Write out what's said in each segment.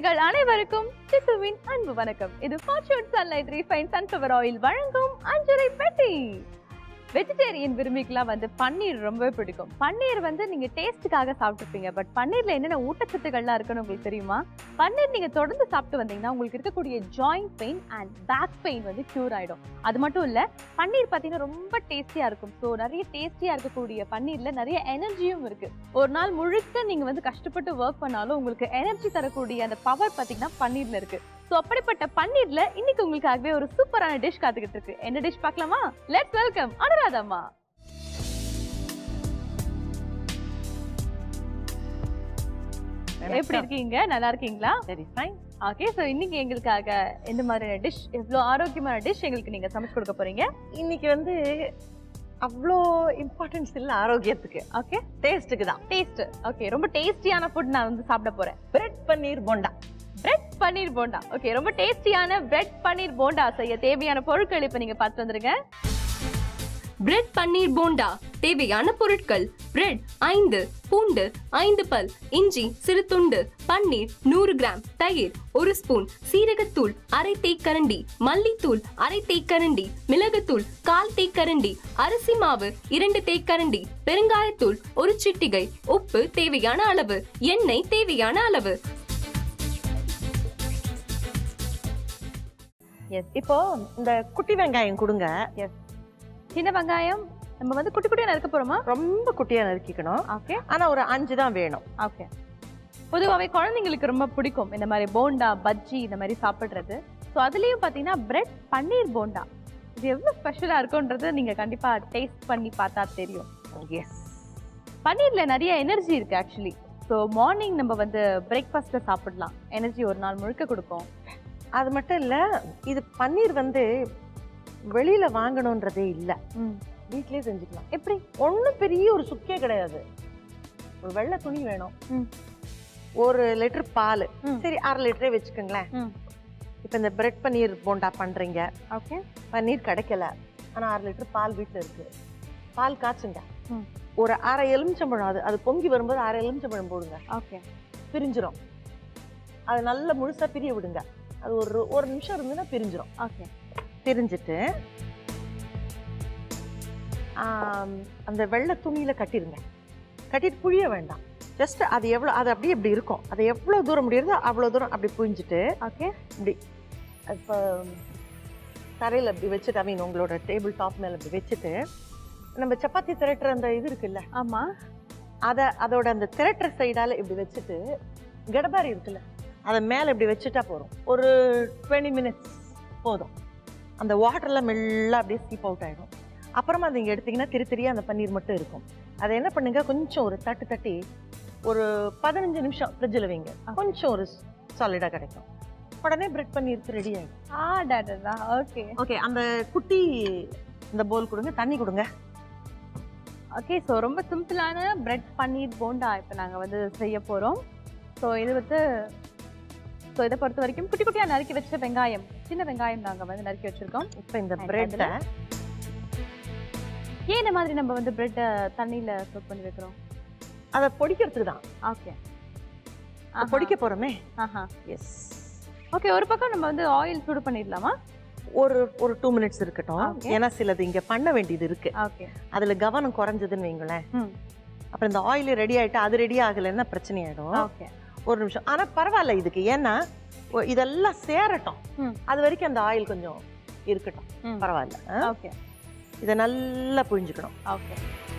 நேயர்கள் அனைவருக்கும் சித்துவின் அன்பு வணக்கம். இது Fortune Sunlight refine sunflower oil வழங்கும் அஞ்சரை பெட்டி. வெஜிடேரியன் விரும்பிக்கலாம் பன்னீர் ரொம்ப பிடிக்கும். பன்னீர் நீங்க டேஸ்ட்டுக்காக சாப்பிட்டுருப்பீங்க. பட் பன்னீர்ல என்னென்ன ஊட்டச்சத்துக்கள்லாம் இருக்குன்னு உங்களுக்கு தெரியுமா? பன்னீர் நீங்க தொடர்ந்து சாப்பிட்டு வந்தீங்கன்னா உங்களுக்கு இருக்கக்கூடிய joint pain and back pain cure ஆயிடும். அது மட்டும் இல்ல, பன்னீர் பார்த்தீங்கன்னா ரொம்ப டேஸ்டியா இருக்கும். ஸோ நிறைய டேஸ்டியா இருக்கக்கூடிய பன்னீர்ல நிறைய எனர்ஜியும் இருக்கு. ஒரு நாள் முழுக்க நீங்க கஷ்டப்பட்டு ஒர்க் பண்ணாலும் உங்களுக்கு எனர்ஜி தரக்கூடிய அந்த பவர் பார்த்தீங்கன்னா பன்னீர்ல இருக்கு. சோ அப்படிப்பட்ட பன்னீர்ல இன்னைக்கு உங்களுக்காகவே ஒரு சூப்பரான டிஷ் காத்துக்கிட்டு இருக்கு. என்ன டிஷ் பார்க்கலாமா? லெட்ஸ் வெல்கம் அனுராதம்மா. எப்படி இருக்கீங்க? நல்லா இருக்கீங்களா? சரி, ஃபைன். ஓகே, சோ இன்னைக்கு எங்களுக்காக எந்த மாதிரியான டிஷ், எவ்வளவு ஆரோக்கியமான டிஷ் எங்களுக்கு நீங்க சமைச்சு கொடுக்க போறீங்க? இன்னைக்கு அவ்வளோ இம்பார்ட்டன்ஸ் இல்ல ஆரோக்கியத்துக்கு. ஓகே, டேஸ்ட்டுக்கு தான். டேஸ்ட். ஓகே, ரொம்ப டேஸ்டியான ஃபுட் நான் சாப்பிட போறேன். Bread paneer bonda. Bread paneer bonda. Okay, ரொம்ப டேஸ்டியான பிரெட் பன்னீர் போண்டா செய்ய தேவையான பொருட்கள் இப்ப நீங்க பார்த்து வந்துருங்க. பிரெட் பன்னீர் போண்டா தேவையான பொருட்கள்: பிரெட் 5, பூண்டு 5 பல், இஞ்சி சிறு துண்டு, பன்னீர் 100 கிராம், தயிர் 1 ஸ்பூன், சீரகத்தூள் அரை தேக்கரண்டி, மல்லித்தூள் அரை தேக்கரண்டி, மிளகுத்தூள் 1/4 தேக்கரண்டி, அரிசி மாவு 2 தேக்கரண்டி, பெருங்காயத்தூள் 1 சிட்டிகை, உப்பு தேவையான அளவு, எண்ணெய் தேவையான அளவு. இப்போ இந்த குட்டி வெங்காயம் கொடுங்க. சின்ன வெங்காயம் நம்ம குட்டி குட்டியா நறுக்க போறோமா? ரொம்ப குட்டியா நறுக்கிக்கணும். ஓகே, ஆனா ஒரு 5 தான் வேணும். ஓகே. பொதுவாகவே குழந்தைங்களுக்கு ரொம்ப பிடிக்கும் இந்த மாதிரி போண்டா, பஜ்ஜி இந்த மாதிரி சாப்பிடுறது. ஸோ அதுலயும் பாத்தீங்கன்னா பிரெட் பன்னீர் போண்டா இது எவ்வளவு ஸ்பெஷலா இருக்கும்ன்றது நீங்க கண்டிப்பா டேஸ்ட் பண்ணி பார்த்தா தெரியும். எஸ், பன்னீர்ல நிறைய எனர்ஜி இருக்கு ஆக்சுவலி. ஸோ மார்னிங் நம்ம பிரேக்ஃபாஸ்ட்ல சாப்பிடலாம். எனர்ஜி ஒரு நாள் முழுக்க கொடுக்கும். அது மட்டும் இல்ல, இது பன்னீர் வெளியில வாங்கணும்ன்றதே இல்ல, வீட்லயே செஞ்சுக்கலாம். எப்படி? ஒண்ணும் பெரிய ஒரு சுக்கே கிடையாது. ஒரு வெள்ளை துணி வேணும், 1 லிட்டர் பால், சரி 1/2 லிட்டரே வச்சுக்கோங்களேன். இப்ப இந்த பிரெட் பன்னீர் போண்டா பண்றீங்க. ஓகே, பன்னீர் கிடைக்கல, ஆனா 1/2 லிட்டர் பால் வீட்டுல இருக்கு. பால் காய்ச்சுங்க, ஒரு 1/2 எலுமிச்சம்பழம், அது பொங்கி வரும்போது 1/2 எலுமிச்சம்பழம் போடுங்க. ஓகே, பிரிஞ்சிரும். அது நல்ல முழுசா பிரிய விடுங்க. அது ஒரு நிமிஷம் இருந்துன்னா பிரிஞ்சிரும். ஓகே, பிரிஞ்சிட்டு அந்த வெள்ளை துணியில கட்டிருங்க. கட்டிட்டு புழிய வேண்டாம். ஜஸ்ட் அது அப்படியே இப்படி இருக்கும். அது எவ்வளவு தூரம் முடியுதோ அவ்வளவு தூரம் அப்படி புழிஞ்சிட்டு, ஓகே, இப்படி இப்போ தரையில அப்படி வச்சுட்டு, உங்களோட டேபிள் டாப் மேல அப்படி வச்சுட்டு, நம்ம சப்பாத்தி திரட்டுற அந்த இது இருக்குல்ல, ஆமா, அதோட அந்த திரட்டுற சைடால இப்படி வச்சுட்டு, கடபாரி இருக்குல்ல, அதை மேல இப்படி வச்சுட்டா போதும். ஒரு 20 மினிட்ஸ் போதும். அந்த வாட்டர்லாம் மெல்ல அப்படியே சீப் அவுட் ஆயிடும். அப்புறமா அதை எடுத்தீங்கன்னா திரியா அந்த பன்னீர் மட்டும் இருக்கும். அதை என்ன பண்ணுங்க, கொஞ்சம் ஒரு தட்டி ஒரு 15 நிமிஷம் ஃப்ரிட்ஜில் வைங்க. கொஞ்சம் ஒரு சாலிடா கிடைக்கும். உடனே பிரெட் பன்னீருக்கு ரெடி ஆயிடும். Okay, okay. அந்த குட்டி இந்த போல் கொடுங்க, தண்ணி கொடுங்க. ஓகே, ஸோ ரொம்ப சிம்பிளான பிரெட் பன்னீர் போண்டா இப்போ நாங்கள் செய்ய போகிறோம். ஸோ இது இதை பொறுத்த வரைக்கும் குட்டி குட்டியாக நறுக்கி வச்ச வெங்காயம், சின்ன வெங்காயம் நாங்கள் நறுக்கி வச்சிருக்கோம். இப்போ இந்த பிரெட்டை ஏன் இந்த மாதிரி நம்ம பிரெட்டை தண்ணியில் சோக் பண்ணி வைக்கிறோம்? அதை பொடிக்கிறதுக்கு தான். ஓகே, பொடிக்க போகிறோமே. எஸ். ஓகே, ஒரு பக்கம் நம்ம ஆயில் சூடு பண்ணிடலாமா? ஒரு 2 மினிட்ஸ் இருக்கட்டும். ஏன்னா சிலது இங்கே பண்ண வேண்டியது இருக்கு. ஓகே, அதில் கவனம் குறைஞ்சதுன்னு வைங்களேன். அப்புறம் இந்த ஆயில் ரெடி ஆகிட்டு அது ரெடி ஆகலைன்னா பிரச்சனை ஆகிடும். ஓகே, ஒரு நிமிஷம். ஆனால் பரவாயில்ல இதுக்கு, ஏன்னா இதெல்லாம் சேரட்டும். அது வரைக்கும் அந்த ஆயில் கொஞ்சம் இருக்கட்டும், பரவாயில்ல. ஓகே, இதை நல்லா புழிஞ்சுக்கணும். ஓகே.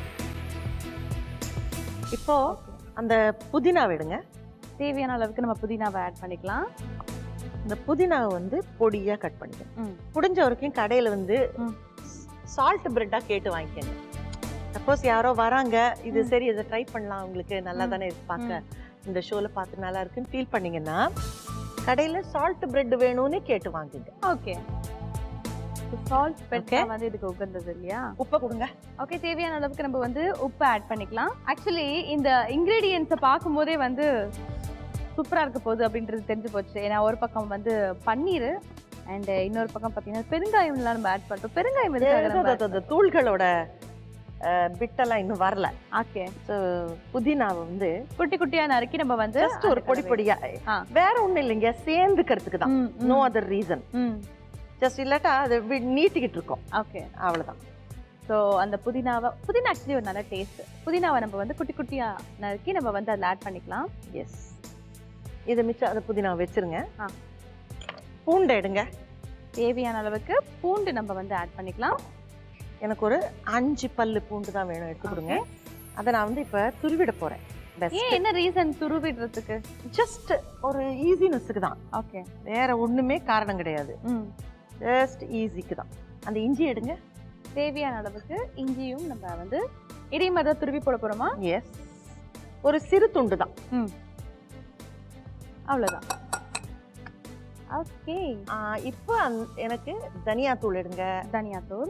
இப்போ அந்த புதினா விடுங்க. தேவையான அளவுக்கு நம்ம புதினாவை ஆட் பண்ணிக்கலாம். இந்த புதினாவை பொடியா கட் பண்ணிக்கணும். முடிஞ்ச வரைக்கும் கடையில சால்ட் பிரெட்டா கேட்டு வாங்கிக்கங்க. சப்போஸ் யாரோ வராங்க, இது சரி இதை ட்ரை பண்ணலாம், உங்களுக்கு நல்லா தானே இருக்கு, பார்க்க இந்த ஷோல பார்த்து நல்லா இருக்குன்னு ஃபீல் பண்ணீங்கன்னா கடையில சால்ட் பிரெட் வேணும்னு கேட்டு வாங்குங்க. ஓகே, சால்ட் பிரெட் இதுக்கு உகந்தது இல்லையா? உப்பு கொடுங்க. ஓகே, தேவையான அளவுக்கு நம்ம உப்பு ஆட் பண்ணிக்கலாம். ஆக்சுவலி இந்த இன்கிரீடியன்ஸை பார்க்கும் போதே சூப்பரா இருக்க போகுது அப்படின்றது தெரிஞ்சு போச்சு. ஏன்னா ஒரு பக்கம் பன்னீர் அண்ட் இன்னொரு பக்கம் பார்த்தீங்கன்னா பெருங்காயம்லாம் நம்ம ஆட் பண்ணுறோம். பெருங்காயம் தூள்களோட பிட்டெல்லாம் இன்னும் வரல. ஓகே. ஸோ புதினாவை வந்து குட்டி குட்டியா நறுக்கி நம்ம வந்து ஜஸ்ட் ஒரு பொடி பொடியா, வேற ஒண்ணும் இல்லைங்க, சேர்ந்துக்கிறதுக்கு தான். No other reason. ஜஸ்ட் இல்லாட்டா அது நீட்டிக்கிட்டு இருக்கோம். ஓகே, அவ்வளவுதான். ஸோ அந்த புதினா ஆக்சுவலி ஒரு நல்ல டேஸ்ட். புதினாவை நம்ம வந்து குட்டி குட்டியா நறுக்கி நம்ம வந்து அதில் ஆட் பண்ணிக்கலாம். எஸ், இதை மிச்சம் அதை புதினாவை வச்சிருங்க. பூண்டை எடுங்க. தேவையான அளவுக்கு பூண்டு நம்ம வந்து ஆட் பண்ணிக்கலாம். எனக்கு ஒரு 5 பல்லு பூண்டு தான் வேணும், எடுத்து கொடுங்க. அதை நான் வந்து இப்போ துருவிட போறேன். என்ன ரீசன் துருவிடுறதுக்கு? ஜஸ்ட் ஒரு ஈஸினஸ்க்கு தான். ஓகே, வேற ஒண்ணுமே காரணம் கிடையாது. ஜஸ்ட் ஈஸிக்கு தான். அந்த இஞ்சி எடுங்க. தேவையான அளவுக்கு இஞ்சியும் நம்ம வந்து இதே மாதிரி தான் துருவி போட போறோமா? எஸ், ஒரு சிறு துண்டு தான். அவ்வளவுதான். ஓகே, இப்போ எனக்கு தனியாத்தூள் எடுங்க. தனியாத்தூள்.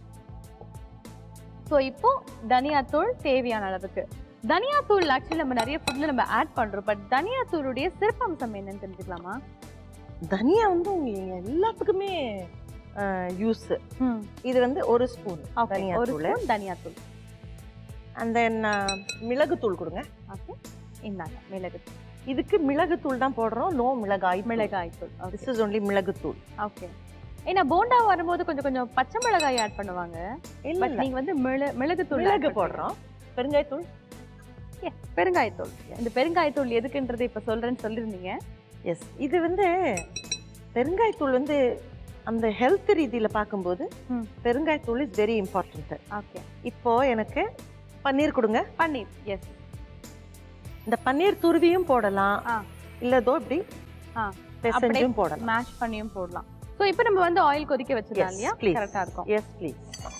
ஸோ இப்போ தனியாத்தூள் தேவையான அளவுக்கு. தனியாத்தூள் ஆக்சுவலி நம்ம நிறைய ஃபுட்ல நம்ம ஆட் பண்றோம். பட் தனியாத்தூளுடைய சிறப்பம்சம் என்னன்னு தெரிஞ்சுக்கலாமா? தனியா வந்து உங்களுக்கு எல்லாத்துக்குமே யூஸ். இது வந்து ஒரு ஸ்பூன் தனியாத்தூள். அண்ட் தென் மிளகுத்தூள் கொடுங்க. ஓகே, இந்தாங்க மிளகுத்தூள். இதுக்கு மிளகுத்தூள் தான் போடுறோம், நோ மிளகாய் தூள். திஸ் இஸ் ஒன்லி மிளகுத்தூள். ஓகே. ஏன்னா போண்டா வரும்போது கொஞ்சம் கொஞ்சம் பச்சை மிளகாய் ஆட் பண்ணுவாங்க. பட் நீங்க வந்து மிளகு போடுறோம். பெருங்காயத்தூள். பெருங்காயத்தூள். இந்த பெருங்காயத்தூள் எதுக்குன்றது இப்ப சொல்றேன்னு சொல்லிருந்தீங்க. எஸ், இது வந்து பெருங்காயத்தூள் வந்து அந்த ஹெல்த் ரீதியில பார்க்கும்போது பெருங்காயத்தூள் இஸ் வெரி இம்பார்ட்டன்ட். ஓகே, இப்போ எனக்கு பன்னீர் கொடுங்க. பன்னீர். எஸ், இந்த பன்னீர் துருவியும் போடலாம், இல்ல தோ இப்படி பிசைஞ்சும் போடலாம், மேஷ் பண்ணியும் போடலாம். சோ இப்போ நம்ம வந்து ஆயில் கொதிக்க வச்சிரலாம் இல்லையா? கரெக்ட்டா இருக்கும். Yes please.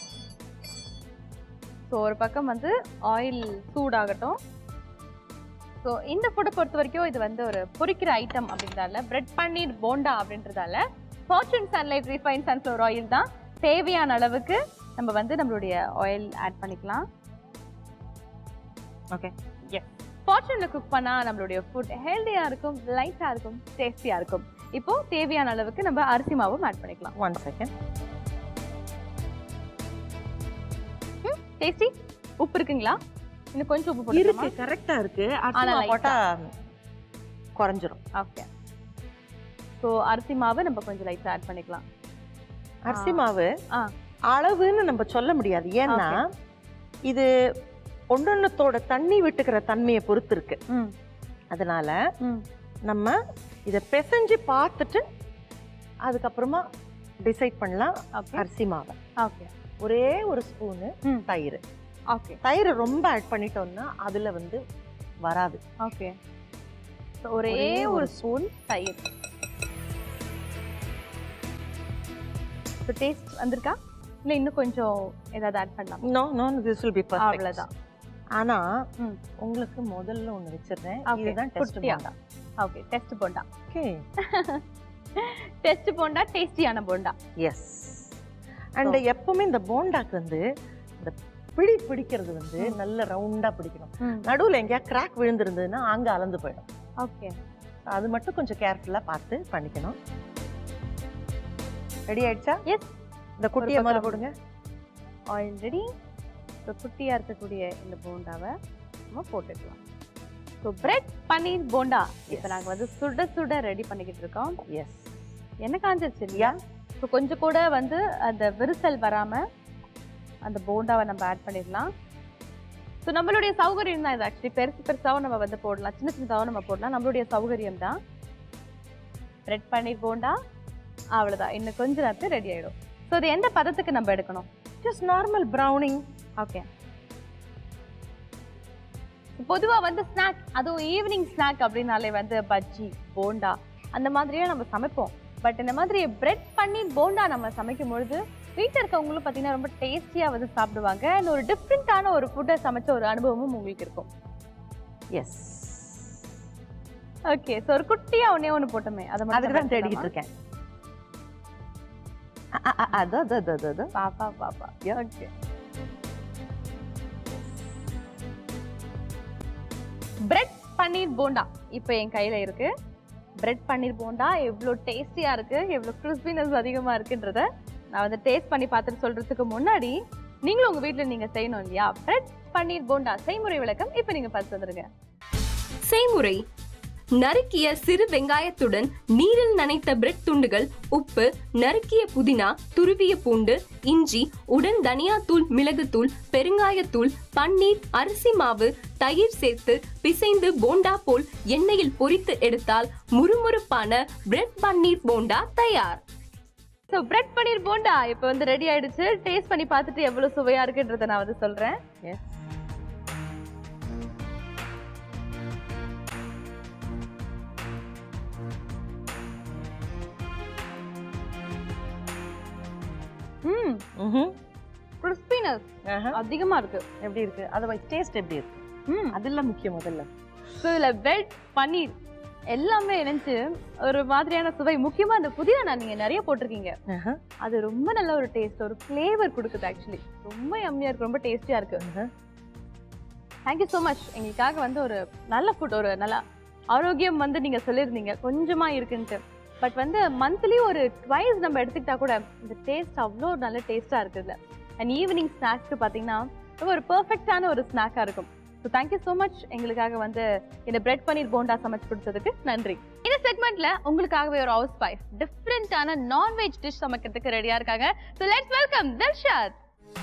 சோ ஒரு பக்கம் வந்து ஆயில் சூடாகட்டும். சோ இந்த ஃபுட்டை பொறுத்த வரைக்கும் இது வந்து ஒரு பொரிக்கிற ஐட்டம் அப்படின்றதால, பிரெட் பன்னீர் போண்டா அப்படின்றதால Fortune sunlight refine sunflower oil தான். தேவையான அளவுக்கு நம்ம வந்து நம்மளுடைய ஆயில் ஆட் பண்ணிக்கலாம். ஓகே. எஸ், ஃபார்ச்சூன்ல குக் பண்ணா நம்மளுடைய ஃபுட் ஹெல்தியா இருக்கும், லைட்டா இருக்கும், டேஸ்டியா இருக்கும். இப்போ தேவையான அளவுக்கு நம்ம அரிசி மாவும் ஆட் பண்ணிக்கலாம். 1 செகண்ட். டேஸ்டி உப்பு இருக்குங்களா? இன்னும் கொஞ்சம் உப்பு போடுங்க. இருக்கு, கரெக்ட்டா இருக்கு. அரிசி மாவு போட்டா குறஞ்சிரும். ஓகே. சோ அரிசி மாவு நம்ம கொஞ்சம் லைட்டா ஆட் பண்ணிக்கலாம். அரிசி மாவு அளவுன்னு நம்ம சொல்ல முடியாது. ஏன்னா இது ஒன்னொன்னத்தோட தண்ணி விட்டுக்கிற தன்மையை பொறுத்து இருக்கு. அதனால நம்ம இதை பிசைஞ்சு பார்த்துட்டு அதுக்கப்புறமா டிசைட் பண்ணலாம் அரிசி மாவை. ஓகே. ஒரே ஒரு ஸ்பூனு தயிர். ஓகே. தயிர் ரொம்ப ஆட் பண்ணிட்டோம்னா அதுல வந்து வராது. ஓகே. ஒரே ஒரு ஸ்பூன் தயிர். டேஸ்ட் வந்திருக்கா? இல்ல இன்னும் கொஞ்சம் ஏதாவது ஆட் பண்ணலாம்? No no, this will be perfect. அவ்வளவுதான். ஆனா உங்களுக்கு முதல்ல ஒன்னு வெச்சிரேன். இதுதான் test bonda. Okay, test bonda. Okay. Test bonda டேஸ்டியான போண்டா. எஸ். அண்ட் எப்பவுமே இந்த போண்டாக்கு வந்து இந்த பிடிக்கிறது வந்து நல்ல ரவுண்டா பிடிக்கணும். நடுவுல எங்கயா கிராக் விழுந்திருந்ததுன்னா அங்க அளந்து போயிடும். ஓகே. அது மட்டும் கொஞ்சம் கேர்ஃபுல்லா பார்த்து பண்ணிக்கணும். ரெடி ஆயிடுச்சா? எஸ். இந்த குட்டியை மேல போடுங்க. Oil ready. ஸோ குட்டியாக இருக்கக்கூடிய இந்த போண்டாவை நம்ம போட்டுக்கலாம். ஸோ பிரெட் பன்னீர் போண்டா இப்போ நாங்கள் வந்து சுட சுட ரெடி பண்ணிக்கிட்டு இருக்கோம். எஸ். என்ன காஞ்சிருச்சு இல்லையா? ஸோ கொஞ்சம் கூட வந்து அந்த விரிசல் வராமல் அந்த போண்டாவை நம்ம ஆட் பண்ணிடலாம். ஸோ நம்மளுடைய சௌகரியம் தான் இது. ஆக்சுவலி பெருசாகவும் நம்ம வந்து போடலாம், சின்ன சின்னதாகவும் நம்ம போடலாம். நம்மளுடைய சௌகரியம் தான். பிரெட் பன்னீர் போண்டா அவ்வளோதான். இன்னும் கொஞ்ச நேரத்தில் ரெடி ஆகிடும். ஸோ இது எந்த பதத்துக்கு நம்ம எடுக்கணும்? Just normal browning. ஓகே. பொதுவா வந்து ஸ்நாக், அதுவும் ஈவினிங் ஸ்நாக் அப்படின்னாலே வந்து பஜ்ஜி போண்டா அந்த மாதிரியே நம்ம சமைப்போம். பட் இந்த மாதிரி பிரெட் பன்னீர் போண்டா நம்ம சமைக்கும் பொழுது வீட்டில் இருக்கவங்களும் பார்த்தீங்கன்னா ரொம்ப டேஸ்டியா வந்து சாப்பிடுவாங்க. அண்ட் ஒரு டிஃப்ரெண்டான ஒரு ஃபுட்டை சமைச்ச ஒரு அனுபவமும் உங்களுக்கு இருக்கும். எஸ். ஓகே. ஸோ ஒரு குட்டியா ஒன்று போட்டோமே, அதை அதுக்கு தான் தேடிக்கிட்டு இருக்கேன். பாப்பா பாப்பா. ஓகே. பிரெட் பன்னீர் போண்டா இப்போ என் கையில இருக்கு. பிரெட் பன்னீர் போண்டா எவ்வளோ டேஸ்டியா இருக்கு, எவ்வளோ கிறிஸ்பினஸ் அதிகமா இருக்குன்றத நான் வந்து டேஸ்ட் பண்ணி பார்த்துட்டு சொல்றதுக்கு முன்னாடி நீங்களும் உங்க வீட்ல நீங்க செய்யணும் இல்லையா? பிரெட் பன்னீர் போண்டா செய்முறை விளக்கம் இப்ப நீங்க பார்த்து வந்துருங்க. செய்முறை: நறுக்கிய சிறு வெங்காயத்துடன் நீரில் நனைத்த பிரெட் துண்டுகள், உப்பு, நறுக்கிய புதினா, துருவிய பூண்டு, இஞ்சி, உடன் தனியாத்தூள், மிளகுத்தூள், பெருங்காயத்தூள், பன்னீர், அரிசி மாவு, தயிர் சேர்த்து பிசைந்து போண்டா போல் எண்ணெயில் பொரித்து எடுத்தால் முறுமுறுப்பான பிரெட் பன்னீர் போண்டா தயார். சோ பிரெட் பன்னீர் போண்டா இப்போ வந்து ரெடி ஆயிடுச்சு. டேஸ்ட் பண்ணி பார்த்துட்டு எவ்வளவு சுவையா இருக்குன்றத நான் வந்து சொல்றேன். கிறிஸ்பினஸ் அதிகமா இருக்கு. எப்படி இருக்கு? அதோட டேஸ்ட் எப்படி இருக்கு? அதெல்லாம் முக்கியம் முதல்ல. ஸோ இதில் பிரெட் பன்னீர் எல்லாமே இணைஞ்சு ஒரு மாதிரியான சுவை. முக்கியமா அந்த புதினா நீங்க நிறைய போட்டிருக்கீங்க, அது ரொம்ப நல்ல ஒரு டேஸ்ட், ஒரு ஃபிளேவர் கொடுக்குது. ஆக்சுவலி ரொம்ப யம்மியா இருக்கு, ரொம்ப டேஸ்டியா இருக்கு. Thank you so much. எங்களுக்காக வந்து ஒரு நல்ல ஃபுட், ஒரு நல்ல ஆரோக்கியம் வந்து நீங்க சொல்லியிருந்தீங்க கொஞ்சமா இருக்குன்ட்டு. பட் வந்து மந்த்லி ஒரு ட்வைஸ் நம்ம எடுத்துக்கிட்டா கூட இந்த டேஸ்ட் அவ்வளோ நல்ல டேஸ்டா இருக்குதுல்ல. அண்ட் ஈவினிங் ஸ்நாக்ஸ்க்கு பார்த்தீங்கன்னா ஒரு பெர்ஃபெக்டான ஒரு ஸ்நாக்காக இருக்கும். ஸோ தேங்க்யூ ஸோ மச் எங்களுக்காக வந்து இந்த பிரெட் பன்னீர் போண்டா சமைச்சு கொடுத்ததுக்கு நன்றி. இந்த செக்மெண்ட்ல உங்களுக்காகவே ஒரு ஹவுஸ் வைஃப் டிஃப்ரெண்டான நான்வெஜ் டிஷ் சமைக்கிறதுக்கு ரெடியா இருக்காங்க. So let's welcome Dilshad.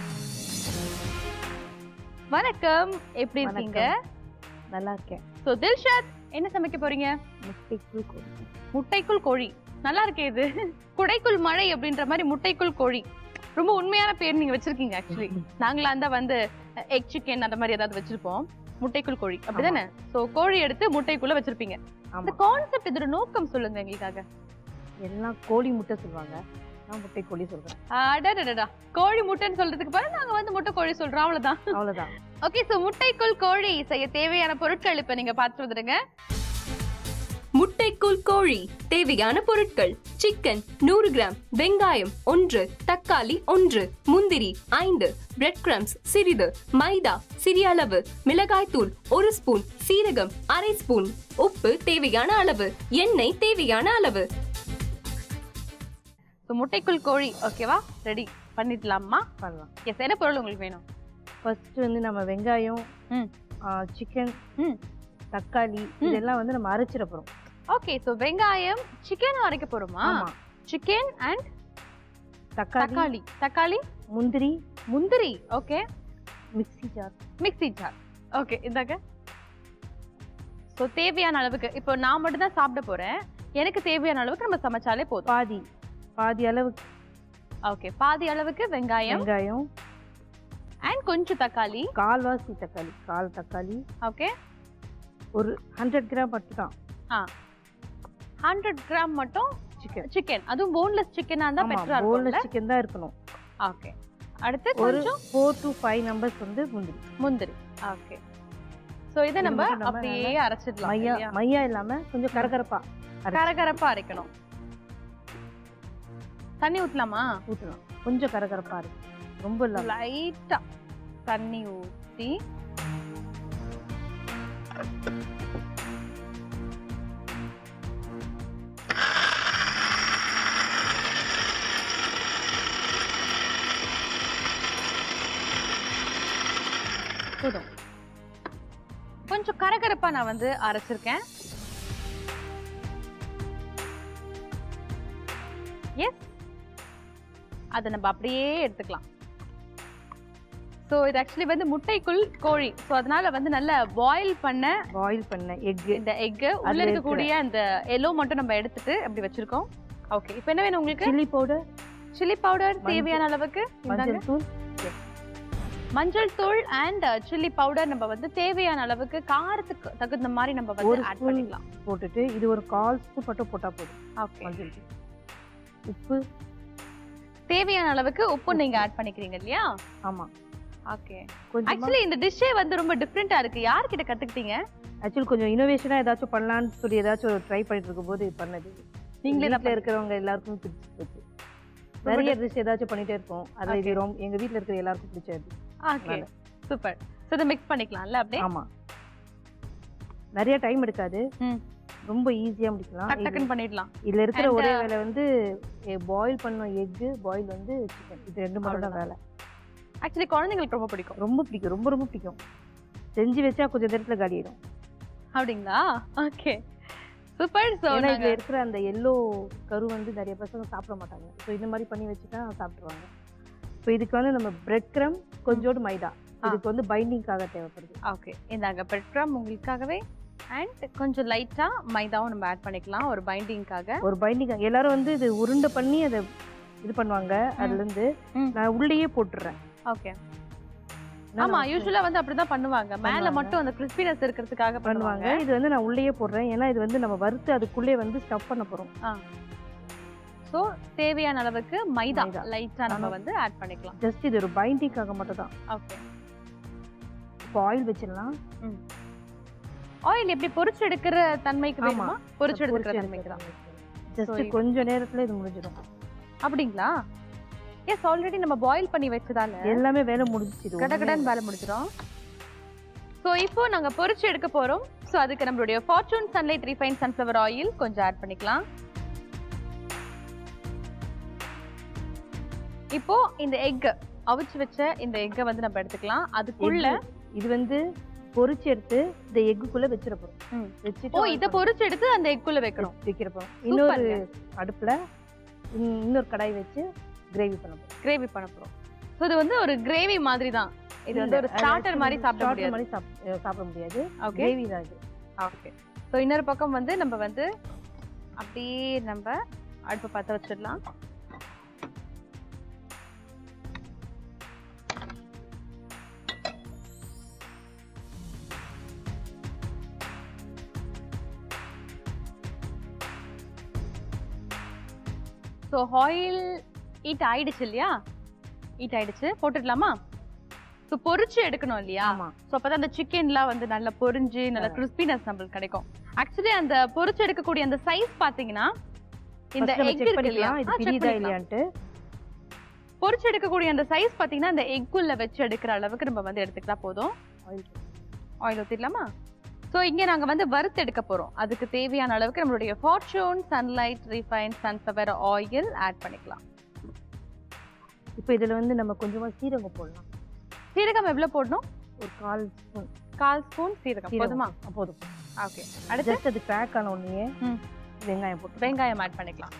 வணக்கம், எப்படி இருக்கீங்க? நல்லா இருக்கேன். ஸோ தில்ஷாத், என்ன சமைக்க போறீங்க? முட்டைக்குள் கோழி. முட்டைக்குள் கோழி நல்லா இருக்கே. இது குடைக்குள் மழை அப்படின்ற மாதிரி முட்டைக்குள் கோழி ரொம்ப உண்மையான பேர் நீங்க வச்சிருக்கீங்க. ஆக்சுவலி நாங்களா இருந்தா வந்து எக் சிக்கன் அந்த மாதிரி ஏதாவது வச்சிருப்போம். முட்டைக்குள் கோழி அப்படிதானே? சோ கோழி எடுத்து முட்டைக்குள்ள வச்சிருப்பீங்க. அந்த கான்செப்ட், இதோட நோக்கம் சொல்லுங்க எங்களுக்காக. எல்லாம் கோழி முட்டை சொல்லுவாங்க, நான் முட்டை கோழி சொல்றேன். அடடடடா, கோழி முட்டைன்னு சொல்றதுக்கு பதிலா நாங்க வந்து முட்டை கோழி சொல்றோம், அவ்வளவுதான். ஓகே, சோ முட்டைக்குள் கோழி செய்ய தேவையான பொருட்கள் இப்ப நீங்க பார்த்து வந்துடுங்க. முட்டைக்குள் கோழி தேவையான பொருட்கள்: சிக்கன் 100 கிராம், வெங்காயம் 1, தக்காளி 1, முந்திரி 5, பிரெட் கிரம்ஸ் சிறிது, மைதா சிறிய அளவு, மிளகாய்த்தூள் 1 ஸ்பூன், சீரகம் அரை ஸ்பூன், உப்பு தேவையான அளவு, எண்ணெய் தேவையான அளவு. முட்டைக்குள் கோழி ஓகேவா? ரெடி பண்ணிடலாமா? பண்ணலாம். எஸ், என்ன பொருள் உங்களுக்கு வேணும்? ஃபர்ஸ்ட் வந்து நம்ம வெங்காயம், சிக்கன், தக்காளி இதெல்லாம் வந்து நம்ம அரைச்சிட போறோம். ஓகே, சோ வெங்காயம் சிக்கன் அரைக்க போறோமா? சிக்கன் அண்ட் தக்காளி, முந்திரி. Okay, mixie jar. ஓகே, இந்தாங்க. சோ தேவையான அளவுக்கு, இப்போ நான் மட்டும் தான் சாப்பிட போறேன், எனக்கு தேவையான அளவுக்கு நம்ம சமைச்சாலே போதும். பாதி அளவுக்கு. ஓகே, பாதி அளவுக்கு வெங்காயம் அண்ட் கொஞ்சம் தக்காளி, கால்வாசி தக்காளி, கால் தக்காளி. ஓகே, ஒரு 100 கிராம் மட்டும் தான். 100 கிராம் மட்டும் சிக்கன். அதுவும் போன்லெஸ் சிக்கனா இருந்தா பெட்டரா இருக்கும். போன்லெஸ் சிக்கன் தான் இருக்கணும். ஓகே, அடுத்து கொஞ்சம் 4 to 5 நம்பர்ஸ் வந்து முந்திரி. ஓகே, சோ இத நம்ம அப்படியே அரைச்சிடலாம். மையா இல்லாம கொஞ்சம் கரகரப்பா அரைக்கணும். தண்ணி ஊத்தலாமா? ஊத்தலாம். கொஞ்சம் கரகரப்பா இருக்கு, ரொம்ப இல்ல, லைட்டா தண்ணி ஊத்தி போதும். கொஞ்சம் கரகரப்பா நான் வந்து அரைச்சிருக்கேன். எஸ், அதை நம்ம அப்படியே எடுத்துக்கலாம். ஸோ இது ஆக்சுவலி வந்து முட்டைக்குள் கோழி. ஸோ அதனால வந்து நல்லா பாயில் பண்ண எக், இந்த எக்கு உள்ள இருக்கக்கூடிய அந்த எல்லோ மட்டும் நம்ம எடுத்துட்டு அப்படி வச்சிருக்கோம். ஓகே, இப்போ என்ன வேணும் உங்களுக்கு? சில்லி பவுடர் தேவையான அளவுக்கு, மஞ்சள் தூள் அண்ட் சில்லி பவுடர் நம்ம வந்து தேவையான அளவுக்கு காரத்துக்கு தகுந்த மாதிரி நம்ம வந்து ஆட் பண்ணிக்கலாம். போட்டுட்டு இது ஒரு 1/4 ஸ்பூன் மட்டும் போட்டா போதும். ஓகே, உப்பு தேவையான அளவுக்கு உப்பு நீங்க ஆட் பண்ணிக்கிறீங்க இல்லையா? ஆமா. ஓகே, ஆக்சுவலி இந்த டிஷ்ஷே வந்து ரொம்ப டிஃபரெண்டா இருக்கு. யார்கிட்ட கத்துக்கிட்டீங்க? ஆக்சுவலி கொஞ்சம் இனோவேஷனா ஏதாச்சும் பண்ணலாம்னு சொல்லி ஏதாச்சும் ட்ரை பண்ணிட்டு இருக்கும்போது பண்ணது. நீங்களே வீட்டில் இருக்கிறவங்க எல்லாருக்கும் பிடிச்சிருக்கு. நிறைய டிஷ் ஏதாச்சும் பண்ணிட்டே இருப்போம். அது இது ரொம்ப எங்க வீட்டில் இருக்கிற எல்லாருக்கும் பிடிச்சது. Okay, super. சோ இத மிக்ஸ் பண்ணிக்கலாம்ல அப்படியே? ஆமா, நிறைய டைம் எடுக்காது, ரொம்ப ஈஸியா முடிக்கலாம், டக்குன்னு பண்ணிடலாம். இதுல இருக்கிற ஒரே வேலை வந்து பாயில் பண்ண எக், பாயில் வந்து சிக்கன், இது ரெண்டு மட்டும் தான் வேலை. ஆக்சுவலி குழந்தைங்களுக்கு ரொம்ப பிடிக்கும். ரொம்ப பிடிக்கும், ரொம்ப ரொம்ப பிடிக்கும். செஞ்சு வச்சா கொஞ்சம் நேரத்துல காலியாயிடும். அப்படிங்களா? Okay, super. ஸோ ஏன்னா இதுல இருக்கிற அந்த எல்லோ கரு வந்து நிறைய பசங்க சாப்பிட மாட்டாங்க. ஸோ இந்த மாதிரி பண்ணி வச்சுட்டா சாப்பிடுவாங்க. ஸோ இதுக்கு வந்து நம்ம பிரெட் கிரம் கொஞ்சோண்டு மைதா இதுக்கு வந்து பைண்டிங்காக தேவைப்படுது. ஓகே, இந்தாங்க பிரெட் கிரம் உங்களுக்காகவே. அண்ட் கொஞ்சம் லைட்டா மைதாவும் நம்ம ஆட் பண்ணிக்கலாம் ஒரு பைண்டிங்காக. ஒரு பைண்டிங் எல்லாரும் வந்து இது உருண்டை பண்ணி அதை இது பண்ணுவாங்க. அதுல இருந்து நான் உள்ளேயே போட்டுறேன். ஓகே, ஆமா யூசுவலா வந்து அப்படிதான் பண்ணுவாங்க. மேல மட்டும் அந்த கிறிஸ்பினஸ் இருக்கிறதுக்காக பண்ணுவாங்க. இது வந்து நான் உள்ளேயே போடுறேன். ஏன்னா இது வந்து நம்ம வறுத்து அதுக்குள்ளே வந்து ஸ்டஃப் பண்ண போறோம். சோ தேவையான அளவுக்கு மைதா லைட்டா நம்ம வந்து ஆட் பண்ணிக்கலாம். ஜஸ்ட் இது ஒரு பைண்டிங்காக மட்டும் தான். ஓகே, இப்போ ஆயில் வச்சிடலாம். ஆயில் எப்படி பொரிச்சு எடுக்கிற தன்மைக்கு வேணுமா? பொரிச்சு எடுக்கிற தன்மைக்கு தான். ஜஸ்ட் கொஞ்ச நேரத்துல இது முடிஞ்சிடும். அப்படிங்களா? எஸ், ஆல்ரெடி நம்ம பாயில் பண்ணி வச்சதால எல்லாமே வேலை முடிஞ்சிடும். கடகடன் வேலை முடிஞ்சிடும். ஸோ இப்போ நாங்க பொரிச்சு எடுக்க போறோம். ஸோ அதுக்கு நம்மளுடைய Fortune Sunlight refine sunflower oil கொஞ்சம் ஆட் பண்ணிக்கலாம். இப்போ இந்த எக் அவிச்சு வச்ச இந்த எக்கை வந்து நம்ம எடுத்துக்கலாம். அதுக்குள்ள இது வந்து பொரிச்சு எடுத்து இந்த எக்குள்ள வச்சிர போறோம். வச்சிட்டு இத பொரிச்சு எடுத்து அந்த எக்குள்ள வைக்கிற போறோம். இன்னொரு அடுப்புல இன்னொரு கடாய் வச்சு கிரேவி பண்ண போறோம். சோ இது வந்து ஒரு கிரேவி மாதிரி தான். இது வந்து ஒரு ஸ்டார்டர் மாதிரி சாப்பிட முடியாது. கிரேவி தான் இது. ஓகே, சோ இன்னொரு பக்கம் வந்து நம்ம வந்து அப்படியே நம்ம அடுப்பு பத்த வச்சிடலாம். ஸோ ஆயில் ஹீட் ஆயிடுச்சு இல்லையா? ஹீட் ஆயிடுச்சு, போட்டுடலாமா? ஸோ பொரிச்சு எடுக்கணும் இல்லையா? ஸோ அப்பதான் அந்த சிக்கன்லாம் வந்து நல்லா பொரிஞ்சு நல்ல கிறிஸ்பினஸ் நம்மளுக்கு கிடைக்கும். ஆக்சுவலி அந்த பொரிச்சு எடுக்கக்கூடிய அந்த சைஸ் பாத்தீங்கன்னா இந்த எக் இருக்கு இல்லையா, பொரிச்சு எடுக்கக்கூடிய அந்த சைஸ் பாத்தீங்கன்னா இந்த எக்குள்ள வச்சு எடுக்கிற அளவுக்கு நம்ம வந்து எடுத்துக்கிட்டா போதும். ஆயில் ஊத்திடலாமா? ஸோ இங்கே நாங்கள் வந்து வறுத்து எடுக்க போகிறோம். அதுக்கு தேவையான அளவுக்கு நம்மளுடைய Fortune Sunlight refine sunflower oil add பண்ணிக்கலாம். இப்போ இதில் வந்து நம்ம கொஞ்சமாக சீரகம் போடலாம். சீரகம் எவ்வளோ போடணும்? ஒரு 1/4 ஸ்பூன். 1/4 ஸ்பூன் சீரகம் போதுமா? போதும். ஓகே, அடுத்து அது கிராக் ஆன உடனே வெங்காயம் ஆட் பண்ணிக்கலாம்.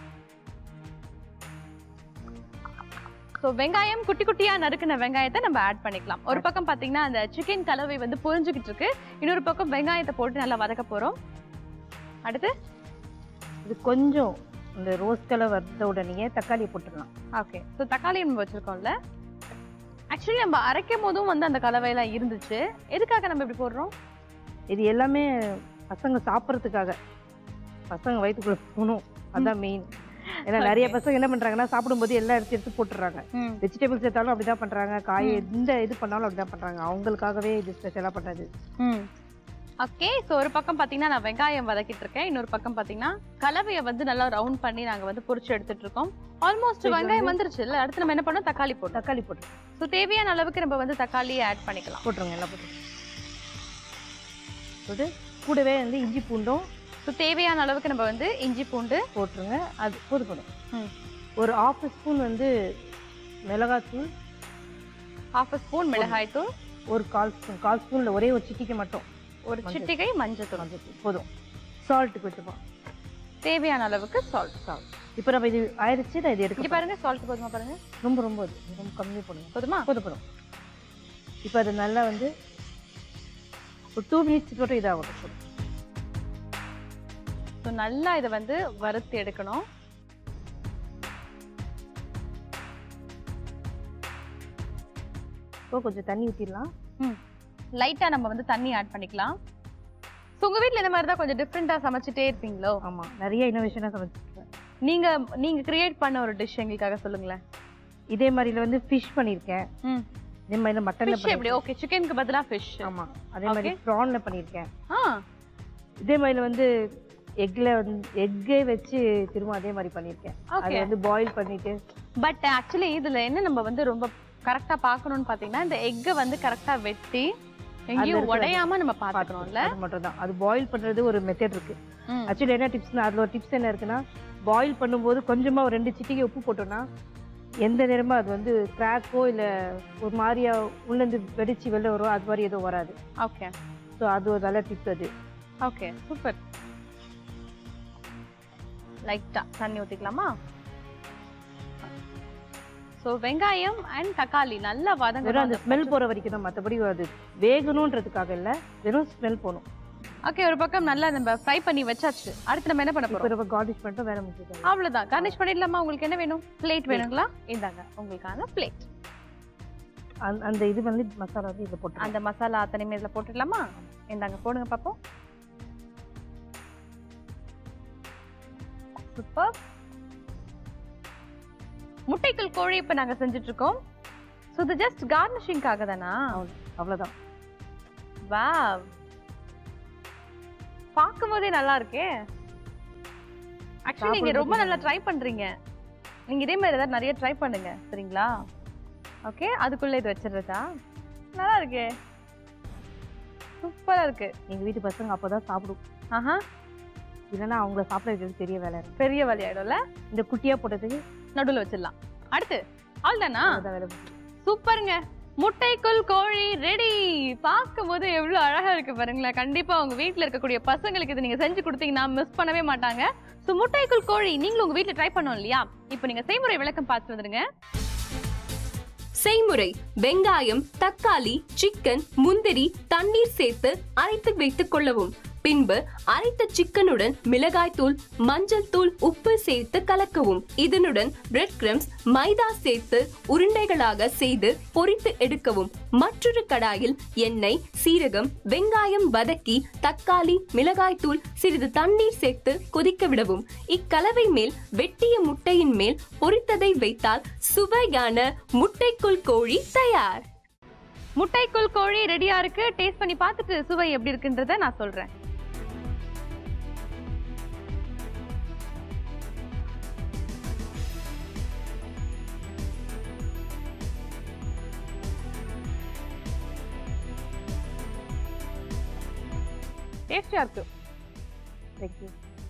ஸோ வெங்காயம் குட்டி குட்டியா நறுக்கின வெங்காயத்தை நம்ம ஆட் பண்ணிக்கலாம். ஒரு பக்கம் பார்த்தீங்கன்னா அந்த சிக்கன் கலவை வந்து பொரிஞ்சுக்கிட்டு இருக்கு, இன்னொரு பக்கம் வெங்காயத்தை போட்டு நல்லா வதக்க போறோம். அடுத்து இது கொஞ்சம் இந்த ரோஸ் கலர் வந்த உடனே தக்காளி போட்டுடலாம். ஓகே, ஸோ தக்காளி நம்ம வச்சிருக்கோம்ல, ஆக்சுவலி நம்ம அரைக்கும் போதும் வந்து அந்த கலவையெல்லாம் இருந்துச்சு. எதுக்காக நம்ம இப்படி போடுறோம்? இது எல்லாமே பசங்க சாப்பிட்றதுக்காக, பசங்க வயிற்றுக்குள்ள போகணும், அதான் மெயின். ஏன்னா நிறைய பசங்க என்ன பண்றாங்கன்னா சாப்பிடும்போது எல்லாம் எடுத்து போட்டுறாங்க. வெஜிடபிள்ஸ் எடுத்தாலும் அப்படிதான் பண்றாங்க, காய் எந்த இது பண்ணாலும் அப்படிதான் பண்றாங்க. அவங்களுக்காகவே இது ஸ்பெஷலா பண்றது. ஓகே, ஸோ ஒரு பக்கம் பார்த்தீங்கன்னா நான் வெங்காயம் வதக்கிட்டு இருக்கேன், இன்னொரு பக்கம் பார்த்தீங்கன்னா கலவையை வந்து நல்லா ரவுண்ட் பண்ணி நாங்கள் வந்து பொரிச்சு எடுத்துட்டு இருக்கோம். ஆல்மோஸ்ட் வெங்காயம் வந்துருச்சு இல்லை? அடுத்து நம்ம என்ன பண்ணோம்? தக்காளி போட்டு ஸோ தேவையான அளவுக்கு நம்ம வந்து தக்காளியை ஆட் பண்ணிக்கலாம். போட்டுருங்க, எல்லாம் போட்டு கூடவே வந்து இஞ்சி பூண்டும். ஸோ தேவையான அளவுக்கு நம்ம வந்து இஞ்சி பூண்டு போட்டுருங்க. அது போதும். ஒரு 1/2 ஸ்பூன் வந்து மிளகாய்த்தூள், 1/2 ஸ்பூன் மிளகாய் தூள், ஒரு 1/4 ஸ்பூன்ல ஒரே ஒரு சிட்டிகை மட்டும், ஒரு சிட்டிகை மஞ்சள் போதும். சால்ட்டுக்கு வச்சுப்போம், தேவையான அளவுக்கு சால்ட். இப்போ நம்ம இது ஆயிடுச்சு, நான் இது எடுக்க பாருங்க. சால்ட் போதுமா பாருங்க? ரொம்ப கம்மியாக போடுங்க. போதுமா? போதும். இப்போ அது நல்லா வந்து ஒரு 2 மினிட்ஸ் மட்டும் இதாகட்டும். ஸோ நல்லா இதை வந்து வறுத்து எடுக்கணும். இப்போ கொஞ்சம் தண்ணி ஊற்றிடலாம். லைட்டாக நம்ம வந்து தண்ணி ஆட் பண்ணிக்கலாம். ஸோ உங்கள் வீட்டில் இந்த மாதிரி தான் கொஞ்சம் டிஃப்ரெண்ட்டாக சமைச்சிட்டே இருப்பீங்களோ? ஆமாம், நிறைய இன்னோவேஷனாக சமைச்சிருக்கேன். நீங்கள் கிரியேட் பண்ண ஒரு டிஷ் எங்களுக்காக சொல்லுங்களேன். இதே மாதிரில வந்து ஃபிஷ் பண்ணியிருக்கேன். இதே மாதிரி மட்டன்ல எப்படி? ஓகே, சிக்கனுக்கு பதிலாக ஃபிஷ். ஆமாம், அதே மாதிரி ப்ரான்ல பண்ணியிருக்கேன். இதே மாதிரி வந்து எக்கை வச்சு திரும்ப அதே மாதிரி பண்ணியிருக்கேன். அது வந்து பாயில் பண்ணிட்டு. பட் ஆக்சுவலி இதில் என்ன நம்ம வந்து ரொம்ப கரெக்டாக பார்க்கணும்னு பார்த்தீங்கன்னா இந்த எக்கை வந்து கரெக்டாக வெட்டி எங்கேயும் உடையாம நம்ம பார்த்துக்கணும்ல. அது மட்டும் தான். அது பாயில் பண்ணுறது ஒரு மெத்தட் இருக்கு. ஆக்சுவலி என்ன டிப்ஸ்னா, அதில் ஒரு டிப்ஸ் என்ன இருக்குன்னா, பாயில் பண்ணும்போது கொஞ்சமாக ஒரு 2 சிட்டிகை உப்பு போட்டோம்னா எந்த நேரமும் அது வந்து கிராக்கோ இல்லை ஒரு மாதிரியா உள்ளேருந்து வெடிச்சு வெளில வரும், அது மாதிரி எதுவும் வராது. ஓகே. ஸோ அது ஒரு நல்ல டிப்ஸ் அது. Okay, super. லைட்டா தண்ணி ஊற்றிக்கலாமா? ஸோ வெங்காயம் அண்ட் தக்காளி நல்லா வதங்க. வெறும் அந்த ஸ்மெல் போகிற வரைக்கும் தான், மற்றபடி அது வேகணுன்றதுக்காக இல்லை, வெறும் ஸ்மெல் போகணும். ஓகே, ஒரு பக்கம் நல்லா நம்ம ஃப்ரை பண்ணி வச்சாச்சு. அடுத்து நம்ம என்ன பண்ண போறோம்? இப்போ கார்னிஷ் பண்ணிட்டு வேற முடிஞ்சது. அவ்வளவுதான். கார்னிஷ் பண்ணிடலாமா? உங்களுக்கு என்ன வேணும்? பிளேட் வேணுங்களா? இந்தாங்க உங்களுக்கான பிளேட். அந்த இது வந்து மசாலா வந்து இதில் போட்டு, அந்த மசாலா அத்தனையுமே இதில் போட்டுடலாமா? இந்தாங்க போடுங்க பார்ப்போம். சூப்பர். முட்டைக்கல் கோழி இப்போ நாங்கள் செஞ்சுட்டு இருக்கோம். ஸோ இது ஜஸ்ட் கார்னிஷிங்காக தானா? அவ்வளோதான். வாவ், பார்க்கும்போதே நல்லா இருக்கே. ஆக்சுவலி நீங்க ரொம்ப நல்லா ட்ரை பண்றீங்க. நீங்க இதே மாதிரி ஏதாவது நிறைய ட்ரை பண்ணுங்க, சரிங்களா? ஓகே, அதுக்குள்ள இது வச்சிடுறதா? நல்லா இருக்கே, சூப்பரா இருக்கு. எங்க வீட்டு பசங்க அப்போதான் சாப்பிடும். ஆஹா, இல்லைன்னா அவங்கள சாப்பிட வைக்கிறது பெரிய வேலை இருக்கு. பெரிய வேலையாயிடும்ல. இந்த குட்டியா போட்டதுக்கு நடுவில் வச்சிடலாம். அடுத்து அவ்வளோதானா? வேலை. சூப்பருங்க, முட்டைக்குள் கோழி ரெடி. பார்க்கும்போது எவ்வளோ அழகா இருக்கு பாருங்களேன். கண்டிப்பா உங்க வீட்டில் இருக்கக்கூடிய பசங்களுக்கு இது நீங்க செஞ்சு கொடுத்தீங்கன்னா மிஸ் பண்ணவே மாட்டாங்க. ஸோ முட்டைக்குள் கோழி நீங்களும் உங்க வீட்டில் ட்ரை பண்ணோம் இல்லையா? இப்போ நீங்க செய்முறை விளக்கம் பார்த்து வந்துருங்க. செய்முறை: வெங்காயம், தக்காளி, சிக்கன், முந்திரி, தண்ணீர் சேர்த்து அரைத்து வைத்துக் கொள்ளவும். பின்பு அரைத்த சிக்கனுடன் மிளகாய் தூள், மஞ்சள் தூள், உப்பு சேர்த்து கலக்கவும். இதனுடன் பிரெட் கிரம்ஸ், மைதா சேர்த்து உருண்டைகளாக செய்து பொரித்து எடுக்கவும். மற்றொரு கடாயில் எண்ணெய், சீரகம், வெங்காயம் வதக்கி தக்காளி, மிளகாய் தூள், சிறிது தண்ணீர் சேர்த்து கொதிக்க விடவும். இக்கலவை மேல் வெட்டிய முட்டையின் மேல் பொரித்ததை வைத்தால் சுவையான முட்டைக்குள் கோழி தயார். முட்டைக்குள் கோழி ரெடியா இருக்கு. டேஸ்ட் பண்ணி பார்த்துட்டு சுவை எப்படி இருக்குன்றத நான் சொல்றேன். டேஸ்டியா இருக்கு. தேங்க்யூ.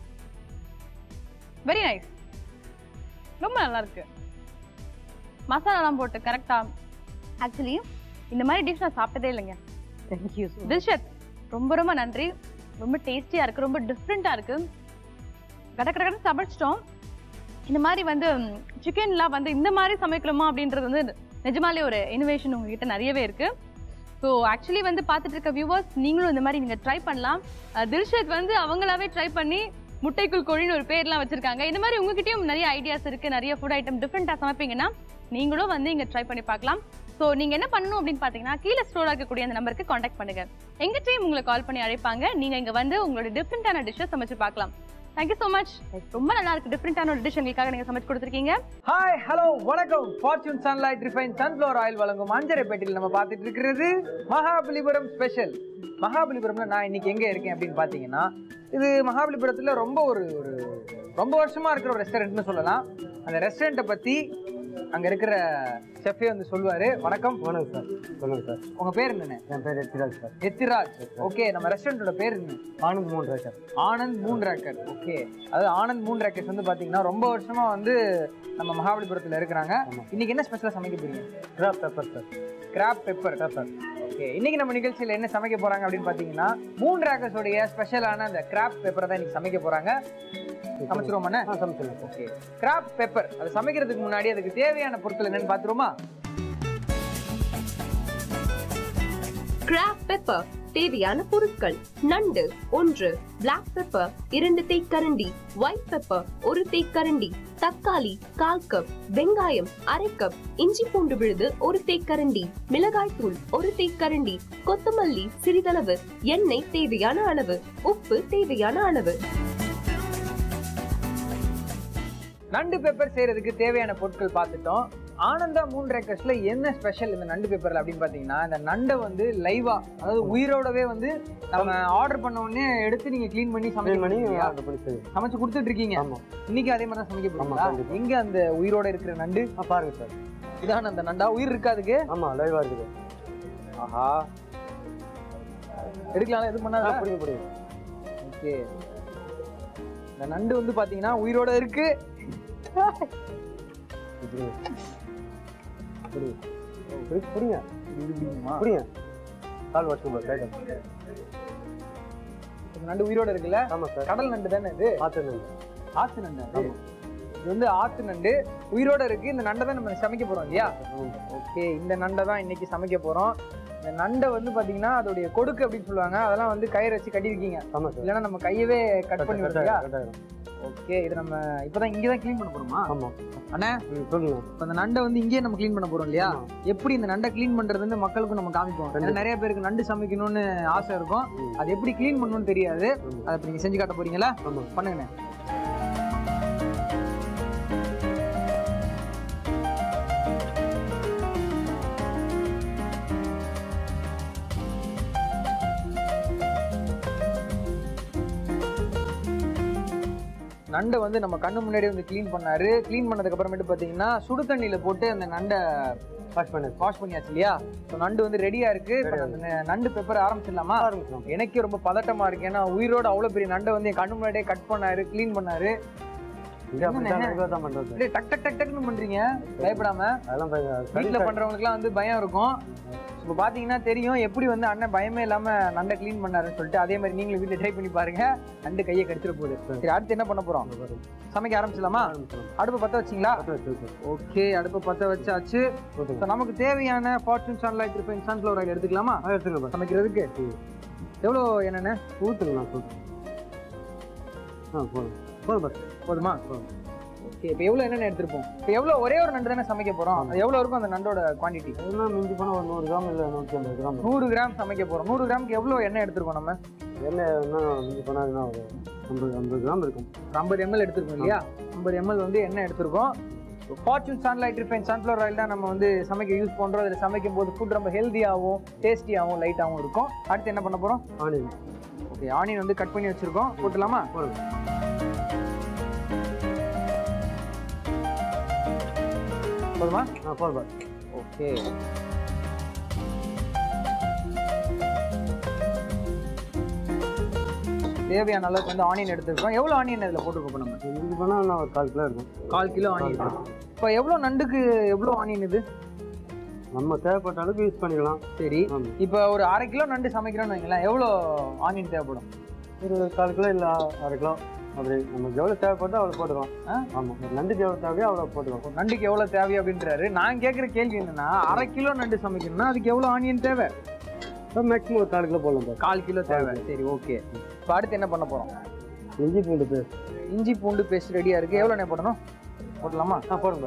வெரி நைஸ், ரொம்ப நல்லா இருக்கு. மசாலாலாம் போட்டு கரெக்டா. ஆக்சுவலி இந்த மாதிரி டிஷ் நான் சாப்பிட்டதே இல்லைங்க. தேங்க்யூ. தில்ஷத், ரொம்ப ரொம்ப நன்றி. ரொம்ப டேஸ்டியா இருக்கு, ரொம்ப டிஃப்ரெண்டா இருக்கு. கடற்கடன்னு சமைச்சிட்டோம். இந்த மாதிரி வந்து சிக்கன்லாம் வந்து இந்த மாதிரி சமைக்கலாமா அப்படின்றது வந்து நிஜமாலே ஒரு இனோவேஷன் உங்ககிட்ட நிறையவே இருக்கு. ஸோ ஆக்சுவலி வந்து பார்த்துட்டு இருக்க வியூவர்ஸ், நீங்களும் இந்த மாதிரி நீங்கள் ட்ரை பண்ணலாம். தில்ஷத் வந்து அவங்களாவே ட்ரை பண்ணி முட்டைக்குள் கோழின்னு ஒரு பேர்லாம் வச்சிருக்காங்க. இந்த மாதிரி உங்ககிட்டயும் நிறைய ஐடியாஸ் இருக்கு, நிறைய ஃபுட் ஐட்டம் டிஃப்ரெண்டாக சமைப்பீங்கன்னா நீங்களும் வந்து இங்கே ட்ரை பண்ணி பார்க்கலாம். ஸோ நீங்கள் என்ன பண்ணணும் அப்படின்னு பார்த்தீங்கன்னா, கீழே ஸ்டோராக இருக்கக்கூடிய அந்த நம்பருக்கு காண்டாக்ட் பண்ணுங்க. எங்கள் டீம் உங்களை கால் பண்ணி அழைப்பாங்க. நீங்கள் இங்கே வந்து உங்களோட டிஃப்ரெண்டான டிஷ்ஷை சமைச்சு பார்க்கலாம். Thank you so much. ரொம்ப நல்லா இருக்கு. டிஃப்ரெண்டான ஒரு டிஷ் எங்களுக்காக நீங்கள் சமைச்சு கொடுத்துருக்கீங்க. ஹாய், ஹலோ, வணக்கம். Fortune sunlight refine sunflower oil வழங்கும் அஞ்சரை பெட்டியில் நம்ம பார்த்துட்டு இருக்கிறது மகாபலிபுரம் ஸ்பெஷல். மகாபலிபுரம்ல நான் இன்னைக்கு எங்கே இருக்கேன் அப்படின்னு பார்த்தீங்கன்னா, இது மகாபலிபுரத்தில் ரொம்ப வருஷமா இருக்கிற ஒரு ரெஸ்டாரண்ட்னு சொல்லலாம். அந்த ரெஸ்டாரண்ட்டை பற்றி அங்கே இருக்கிற செஃபே வந்து சொல்லுவார். வணக்கம். வணக்கம் சார். சொல்லுங்கள் சார், உங்கள் பேர் என்னென்ன? என் பேர் எத்திராஜ் சார். எத்திராஜ், ஓகே. நம்ம ரெஸ்டாரண்ட்டோட பேர் என்ன? Anand moon raker. Anand moon raker, okay. அதாவது ஆனந்த் மூன் ரேக்கர்ஸ் வந்து பார்த்தீங்கன்னா ரொம்ப வருஷமாக வந்து நம்ம மகாபலிபுரத்தில் இருக்கிறாங்க. இன்னைக்கு என்ன ஸ்பெஷலாக சமைக்க போறீங்க? Crab pepper sir. Crab pepper sir, okay. இன்னைக்கு நம்ம நிகழ்ச்சியில் என்ன சமைக்க போகிறாங்க அப்படின்னு பார்த்தீங்கன்னா, மூன் ரேக்கர்ஸோடைய ஸ்பெஷலான அந்த கிராப் பெப்பரை தான் இன்னைக்கு சமைக்க போகிறாங்க. சமைச்சிருவோம். சமைச்சிடலாம். ஓகே, கிராப் பெப்பர் அது சமைக்கிறதுக்கு முன்னாடி அதுக்கு தேவையான பொருட்கள் என்னன்னு பார்த்துருவோமா? கிராப் பெப்பர் தேவையான பொருட்கள்: நண்டு 1, பிளாக் பெப்பர் 2 தேக்கரண்டி, ஒயிட் பெப்பர் 1 தேக்கரண்டி, தக்காளி 1/4 கப், வெங்காயம் 1/2 கப், இஞ்சி பூண்டு விழுது 1 தேக்கரண்டி, மிளகாய் தூள் 1 தேக்கரண்டி, கொத்தமல்லி சிறிதளவு, எண்ணெய் தேவையான அளவு, உப்பு தேவையான அளவு. நண்டு பெப்பர் செய்யறதுக்கு தேவையான பொருட்கள் பார்த்துட்டோம். ஆனந்தா மூன் ரேக்கர்ஸ்ல என்ன ஸ்பெஷல் இந்த நண்டு பெப்பர்ல அப்படின்னு பாத்தீங்கன்னா, இந்த நண்டை வந்து லைவா, அதாவது உயிரோடவே வந்து நம்ம ஆர்டர் பண்ண உடனே எடுத்து நீங்க கிளீன் பண்ணி சமைச்சு கொடுத்துட்டு இருக்கீங்க. இன்னைக்கு அதே மாதிரி தான் சமைக்க போறீங்களா? எங்க அந்த உயிரோட இருக்கிற நண்டு பாருங்க சார். இதான் அந்த நண்டா? உயிர் இருக்காதுக்கு? ஆமா, லைவா இருக்குது. ஆஹா, எடுக்கலாம். எது பண்ணாத புரியுது. ஓகே, இந்த நண்டு வந்து பாத்தீங்கன்னா உயிரோட இருக்கு. புரியுங்க புரியுங்க கால் வாட்ச் நண்டு உயிரோட இருக்குல்ல? ஆமா சார். கடல் நண்டு தானே இது? ஆத்து நண்டு. ஆத்து நண்டு. இது வந்து ஆத்து நண்டு உயிரோட இருக்கு. இந்த நண்டை தான் நம்ம சமைக்க போறோம் இல்லையா? ஓகே, இந்த நண்டை தான் இன்னைக்கு சமைக்க போறோம். இந்த நண்டை வந்து பாத்தீங்கன்னா அதோடைய கொடுக்கு அப்படின்னு சொல்லுவாங்க. அதெல்லாம் வந்து கயிறு வச்சு கட்டிருக்கீங்க. இல்லைன்னா நம்ம கையவே கட் பண்ணி விடுறியா? ஓகே, இது நம்ம இப்பதான் இங்கதான் கிளீன் பண்ண போறோமா? ஆமா அண்ணா சொல்லுங்க. இப்ப இந்த நண்டை வந்து இங்கேயே நம்ம கிளீன் பண்ண போறோம் இல்லையா? எப்படி இந்த நண்டை கிளீன் பண்றது வந்து மக்களுக்கும் நம்ம காமிப்போம். ஏன்னா நிறைய பேருக்கு நண்டு சமைக்கணும்னு ஆசை இருக்கும். அது எப்படி கிளீன் பண்ணணும்னு தெரியாது. அதை இப்ப நீங்க செஞ்சு காட்ட போறீங்களா? பண்ணுங்கண்ணே. நண்டை வந்து நம்ம கண்ணு முன்னாடி வந்து க்ளீன் பண்ணாரு. க்ளீன் பண்ணதுக்கு அப்புறமேட்டு பார்த்தீங்கன்னா சுடு தண்ணியில போட்டு அந்த நண்டை வாஷ் பண்ணியாச்சு இல்லையா? ஸோ நண்டு வந்து ரெடியா இருக்கு. நண்டு பெப்பர் ஆரம்பிச்சிடலாமா? எனக்கே ரொம்ப பதட்டமா இருக்கு. ஏன்னா உயிரோட அவ்வளோ பெரிய நண்டை வந்து என் கண்ணு முன்னாடியே கட் பண்ணாரு, க்ளீன் பண்ணாரு. டக் டக் டக் டக்னு பண்றீங்க பயப்படாம. வீட்டுல பண்றவங்களுக்குலாம் வந்து பயம் இருக்கும். இப்போ பாத்தீங்கன்னா தெரியும் எப்படி வந்து அண்ணன் பயமே இல்லாம நண்டை கிளீன் பண்ணாருன்னு சொல்லிட்டு. அதே மாதிரி நீங்களும் வீட்டுல ட்ரை பண்ணி பாருங்க. நண்டு கையை கடிச்சிட போகுது. சரி, அடுத்து என்ன பண்ண போறோம்? சமைக்க ஆரம்பிச்சலாமா? அடுப்பு பத்த வச்சிங்களா? ஓகே, அடுப்பு பத்த வச்சாச்சு. நமக்கு தேவையான Fortune sunlight refine sunflower oil எடுத்துக்கலாமா? சமைக்கிறதுக்கு எவ்வளோ என்னென்ன ஊற்றுக்கலாம்? போதுமா? ஓகே, இப்போ எவ்வளோ என்னென்ன எடுத்துருப்போம்? இப்போ எவ்வளோ ஒரே ஒரு நண்டு தானே சமைக்க போகிறோம். அது எவ்வளோ இருக்கும் அந்த நண்டோட குவான்டிட்டி? மிஞ்சி போனால் ஒரு 100 கிராம் இல்லை 150 கிராம். 100 கிராம் சமைக்க போகிறோம். 100 கிராமுக்கு எவ்வளோ எண்ணெய் எடுத்துருக்கோம் நம்ம? எண்ணெய் மிஞ்சி போனால் ஒரு 50 கிராம் இருக்கும். 50 ml எடுத்துருக்கோம் இல்லையா? 50 ml வந்து எண்ணெய் எடுத்துருக்கோம். Fortune sunlight refine sunflower oil தான் நம்ம வந்து சமைக்க யூஸ் பண்ணுறோம். அதில் சமைக்கும் போது ஃபுட் ரொம்ப ஹெல்த்தியாகவும் டேஸ்டியாகவும் லைட்டாகவும் இருக்கும். அடுத்து என்ன பண்ண போகிறோம்? ஆனியன். ஓகே, ஆனியன் வந்து கட் பண்ணி வச்சுருக்கோம். போட்டுலாமா? போதுமா? போதும். ஓகே, தேவையான அளவுக்கு வந்து ஆனியன் எடுத்துருக்கோம். எவ்வளோ ஆனியன் இதில் போட்டுருக்கோம் நம்ம? மிஞ்சி போனால் ஒரு 1/4 கிலோ இருக்கும். 1/4 கிலோ ஆனியன். இப்போ எவ்வளோ நண்டுக்கு எவ்வளோ ஆனியன் இது? நம்ம தேவைப்பட்ட அளவுக்கு யூஸ் பண்ணிக்கலாம். சரி, இப்போ ஒரு 1/2 கிலோ நண்டு சமைக்கிறோம்னு வைங்களேன், எவ்வளோ ஆனியன் தேவைப்படும்? ஒரு 1/4 கிலோ இல்லை 1/2 கிலோ. அப்படி நமக்கு எவ்வளோ தேவைப்பட்டோ அவ்வளோ போட்டுக்கலாம். ஆமாம், நண்டுக்கு எவ்வளோ தேவையோ அவ்வளோ போட்டுக்கலாம். நண்டுக்கு எவ்வளோ தேவையோ அப்படின்றாரு. நான் கேட்குற கேள்வி என்னன்னா, 1/2 கிலோ நண்டு சமைக்கணும்னா அதுக்கு எவ்வளோ ஆனியன் தேவை? மேக்ஸிமம் ஒரு 1/4 கிலோ போடலாம். 1/4 கிலோ தேவை. சரி, ஓகே. இப்போ அடுத்து என்ன பண்ண போகிறோம்? இஞ்சி பூண்டு பேஸ்ட். இஞ்சி பூண்டு பேஸ்ட் ரெடியாக இருக்குது. எவ்வளோ எண்ணெய் போடணும்? போடலாமா? போடுங்க.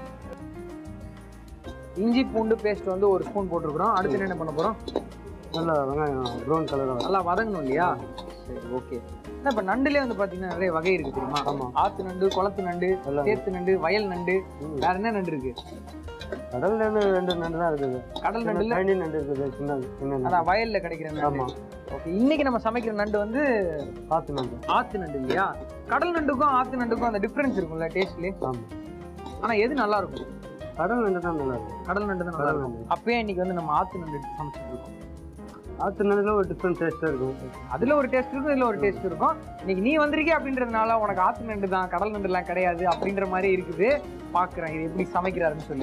இஞ்சி பூண்டு பேஸ்ட் வந்து 1 ஸ்பூன் போட்டிருக்கிறோம். அடுத்து என்ன பண்ண போகிறோம்? நல்லா வெங்காயம் ப்ரௌன் கலராக நல்லா வதங்கணும் இல்லையா? சரி, ஓகே. இப்போ நண்டுலேயே வந்து பார்த்தீங்கன்னா நிறைய வகை இருக்குது தெரியுமா? ஆமாம். ஆற்று நண்டு, குளத்து நண்டு, சேத்து நண்டு, வயல் நண்டு, வேற என்ன நண்டு இருக்கு? கடல் நண்டு 2 நண்டு தான் இருக்குது. கடல் நண்டுல நண்டு இருக்குது, சின்ன அதான் வயல்ல கிடைக்கிற நண்டு. ஆமாம். ஓகே, இன்னைக்கு நம்ம சமைக்கிற நண்டு வந்து ஆற்று நண்டு. ஆற்று நண்டு இல்லையா? கடல் நண்டுக்கும் ஆற்று நண்டுக்கும் அந்த டிஃப்ரென்ஸ் இருக்கும்ல டேஸ்ட்லேயே? ஆமாம். ஆனால் எது நல்லா இருக்கும்? கடல் நண்டு தான் நல்லா இருக்கும். கடல் நண்டு தான் நல்லா இருக்கும். அப்பயே இன்னைக்கு வந்து நம்ம ஆற்று நண்டு சமைச்சிட்டு இருக்கோம். ஆற்று நண்டுல ஒரு டிஃப்ரெண்ட் டேஸ்ட்டாக இருக்கும். அதில் ஒரு டேஸ்ட் இருக்கும், இதில் ஒரு டேஸ்ட் இருக்கும். இன்னைக்கு நீ வந்திருக்கே அப்படின்றதுனால உனக்கு ஆற்று நண்டு தான், கடல் நண்டுலாம் கிடையாது அப்படின்ற மாதிரி இருக்குது. பார்க்குறேன் இது எப்படி சமைக்கிறாருன்னு சொல்லி.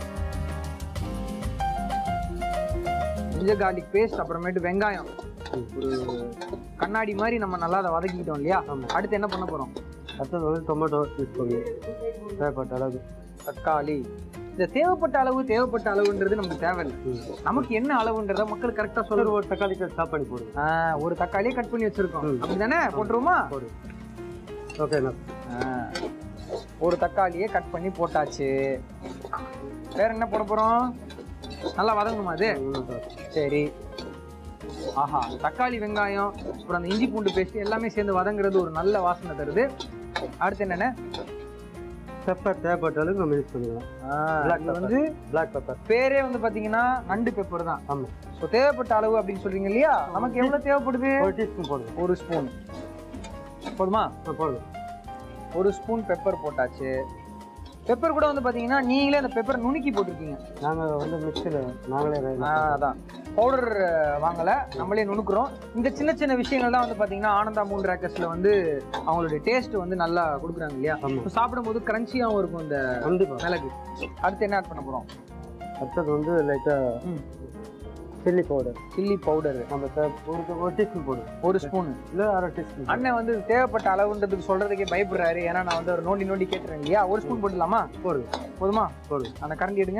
ஜிஞ்சர் கார்லிக் பேஸ்ட், அப்புறமேட்டு வெங்காயம் ஒரு கண்ணாடி மாதிரி நம்ம நல்லா அதை வதக்கிக்கிட்டோம் இல்லையா? அடுத்து என்ன பண்ண போகிறோம்? அடுத்தது வந்து டொமேட்டோ யூஸ் பண்ணி தேவைப்பட்ட அளவு. தக்காளி. இந்த தேவைப்பட்ட அளவுன்றது நமக்கு தேவையில்லை. நமக்கு என்ன அளவுன்றத மக்கள் கரெக்டாக சொல்லுற. ஒரு தக்காளி ஸ்டாப் பண்ணி போடுங்க. ஒரு தக்காளியே கட் பண்ணி வச்சிருக்கோம் அப்படிதானே? போட்டுருவோமா? ஓகே. ஒரு தக்காளியே கட் பண்ணி போட்டாச்சு. வேற என்ன போட போறோம்? நல்லா வதங்கணுமா அது? சரி. ஆஹா, தக்காளி, வெங்காயம், அப்புறம் அந்த இஞ்சி பூண்டு பேஸ்ட் எல்லாமே சேர்ந்து வதங்குறது ஒரு நல்ல வாசனை தருது. அடுத்து என்னென்ன? பெப்பர் தேவைப்பட்ட அளவுக்கு நம்ம யூஸ் பண்ணிக்கலாம். இது வந்து பிளாக் பெப்பர். பேரே வந்து பாத்தீங்கன்னா நண்டு பெப்பர் தான். ஆமாம். ஸோ தேவைப்பட்ட அளவு அப்படின்னு சொல்றீங்க இல்லையா? நமக்கு எவ்வளோ தேவைப்படுது? 1 டீஸ்பூன் போடுங்க. 1 ஸ்பூன் போதுமா? போடுங்க. 1 ஸ்பூன் பெப்பர் போட்டாச்சு. பெப்பர் கூட வந்து பாத்தீங்கன்னா நீங்களே அந்த பெப்பர் நுணுக்கி போட்டிருக்கீங்க. நாங்கள் வந்து மிக்ஸில் நாங்களே அதான் பவுடர் வாங்கலை, நம்மளே நுணுக்குறோம். இந்த சின்ன சின்ன விஷயங்கள் தான் வந்து பார்த்தீங்கன்னா ஆனந்தா மூன் ரேக்கர்ஸில் வந்து அவங்களுடைய டேஸ்ட் வந்து நல்லா கொடுக்குறாங்க இல்லையா? சாப்பிடும்போது கிரன்ச்சியாகவும் இருக்கும் இந்த மிளகு. அடுத்து என்ன ஆட் பண்ண போகிறோம்? அடுத்தது வந்து லைட்டாக சில்லி பவுடர் நம்ம ஒரு டீஸ்பூன் போடுவோம். 1 ஸ்பூன் இல்லை 1/2 டீஸ்பூன். அண்ணன் வந்து தேவைப்பட்ட அளவுன்றதுக்கு சொல்கிறதுக்கே பயப்படுறாரு. ஏன்னா நான் வந்து ஒரு நோண்டி கேட்டுறேன் இல்லையா? 1 ஸ்பூன் போட்டுடலாமா? போதுமா? அந்த கரண்டி எடுங்க.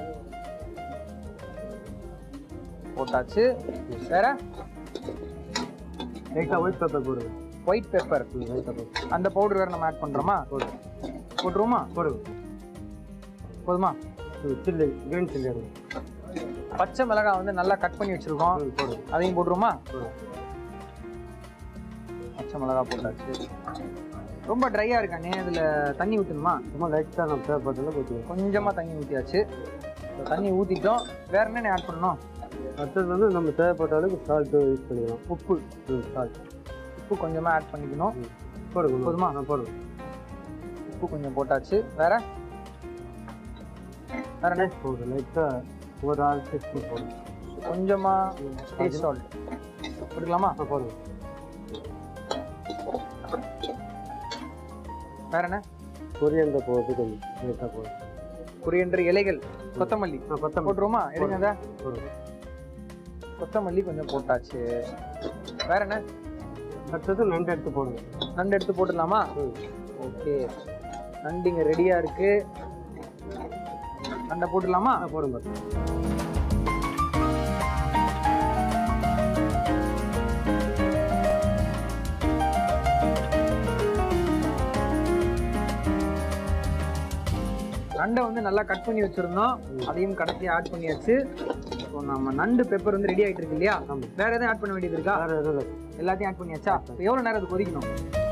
போட்டாச்சு. வேற லைட்டாக ஒயிட் பெப்பர் போடுங்க. ஒயிட் பெப்பர் அந்த பவுடர் வேறு நம்ம ஆட் பண்ணுறோமா? போட்டுருவோமா? போதுமா? சில்லி கிரீன் சில்லி பச்சை மிளகாய் வந்து நல்லா கட் பண்ணி வச்சுருக்கோம், அதையும் போட்டுருவோமா? பச்சை மிளகாய் போட்டாச்சு. ரொம்ப ட்ரையாக இருக்கானே, இதில் தண்ணி ஊற்றணுமா? சும்மா லைட்டாக நம்ம தேவைப்பட்டதில் ஊற்றுவோம். கொஞ்சமாக தண்ணி ஊற்றியாச்சு. தண்ணி ஊற்றிட்டோம். வேறு என்னென்ன ஆட் பண்ணணும்? அடுத்தது வந்து நம்ம தேவைப்பட்ட அளவுக்கு சால்ட்டு யூஸ் பண்ணிக்கலாம். உப்பு கொஞ்சமாக ஆட் பண்ணிக்கணும். போடுங்க. போதுமா? போடுங்க. உப்பு கொஞ்சம் போட்டாச்சு. வேறு என்ன போடுங்க. லைட்டாக ஒரு 1/2 டீஸ்பூன் போடுங்க. கொஞ்சமாக டேஸ்ட் சால்ட் போட்டுக்கலாமா? போடுங்க. வேற என்ன? கொரியண்டர் போடுறது கொஞ்சம் லைட்டாக போடுங்க. கொரியண்டர் இலைகள், கொத்தமல்லி போட்டுருவோமா? எடுங்க. அதை கொத்தமல்லி கொஞ்சம் போட்டாச்சு. வேற என்ன? அடுத்தது நண்டு எடுத்து போடுங்க. நண்டு எடுத்து போட்டுடலாமா? ஓகே, நண்டு இங்கே ரெடியாக இருக்கு. நண்டை போட்டுடலாமா? போடுங்க. நண்டை வந்து நல்லா கட் பண்ணி வச்சிருந்தோம், அதையும் கடைசி ஆட் பண்ணியாச்சு. ஸோ நம்ம நண்டு பெப்பர் வந்து ரெடி ஆகிட்டு இருக்கு இல்லையா? வேற எதுவும் ஆட் பண்ண வேண்டியது இருக்கா? வேறு எதுவும் இல்லை. எல்லாத்தையும் ஆட் பண்ணியாச்சா? எவ்வளோ நேரம் அது கொதிக்கணும்?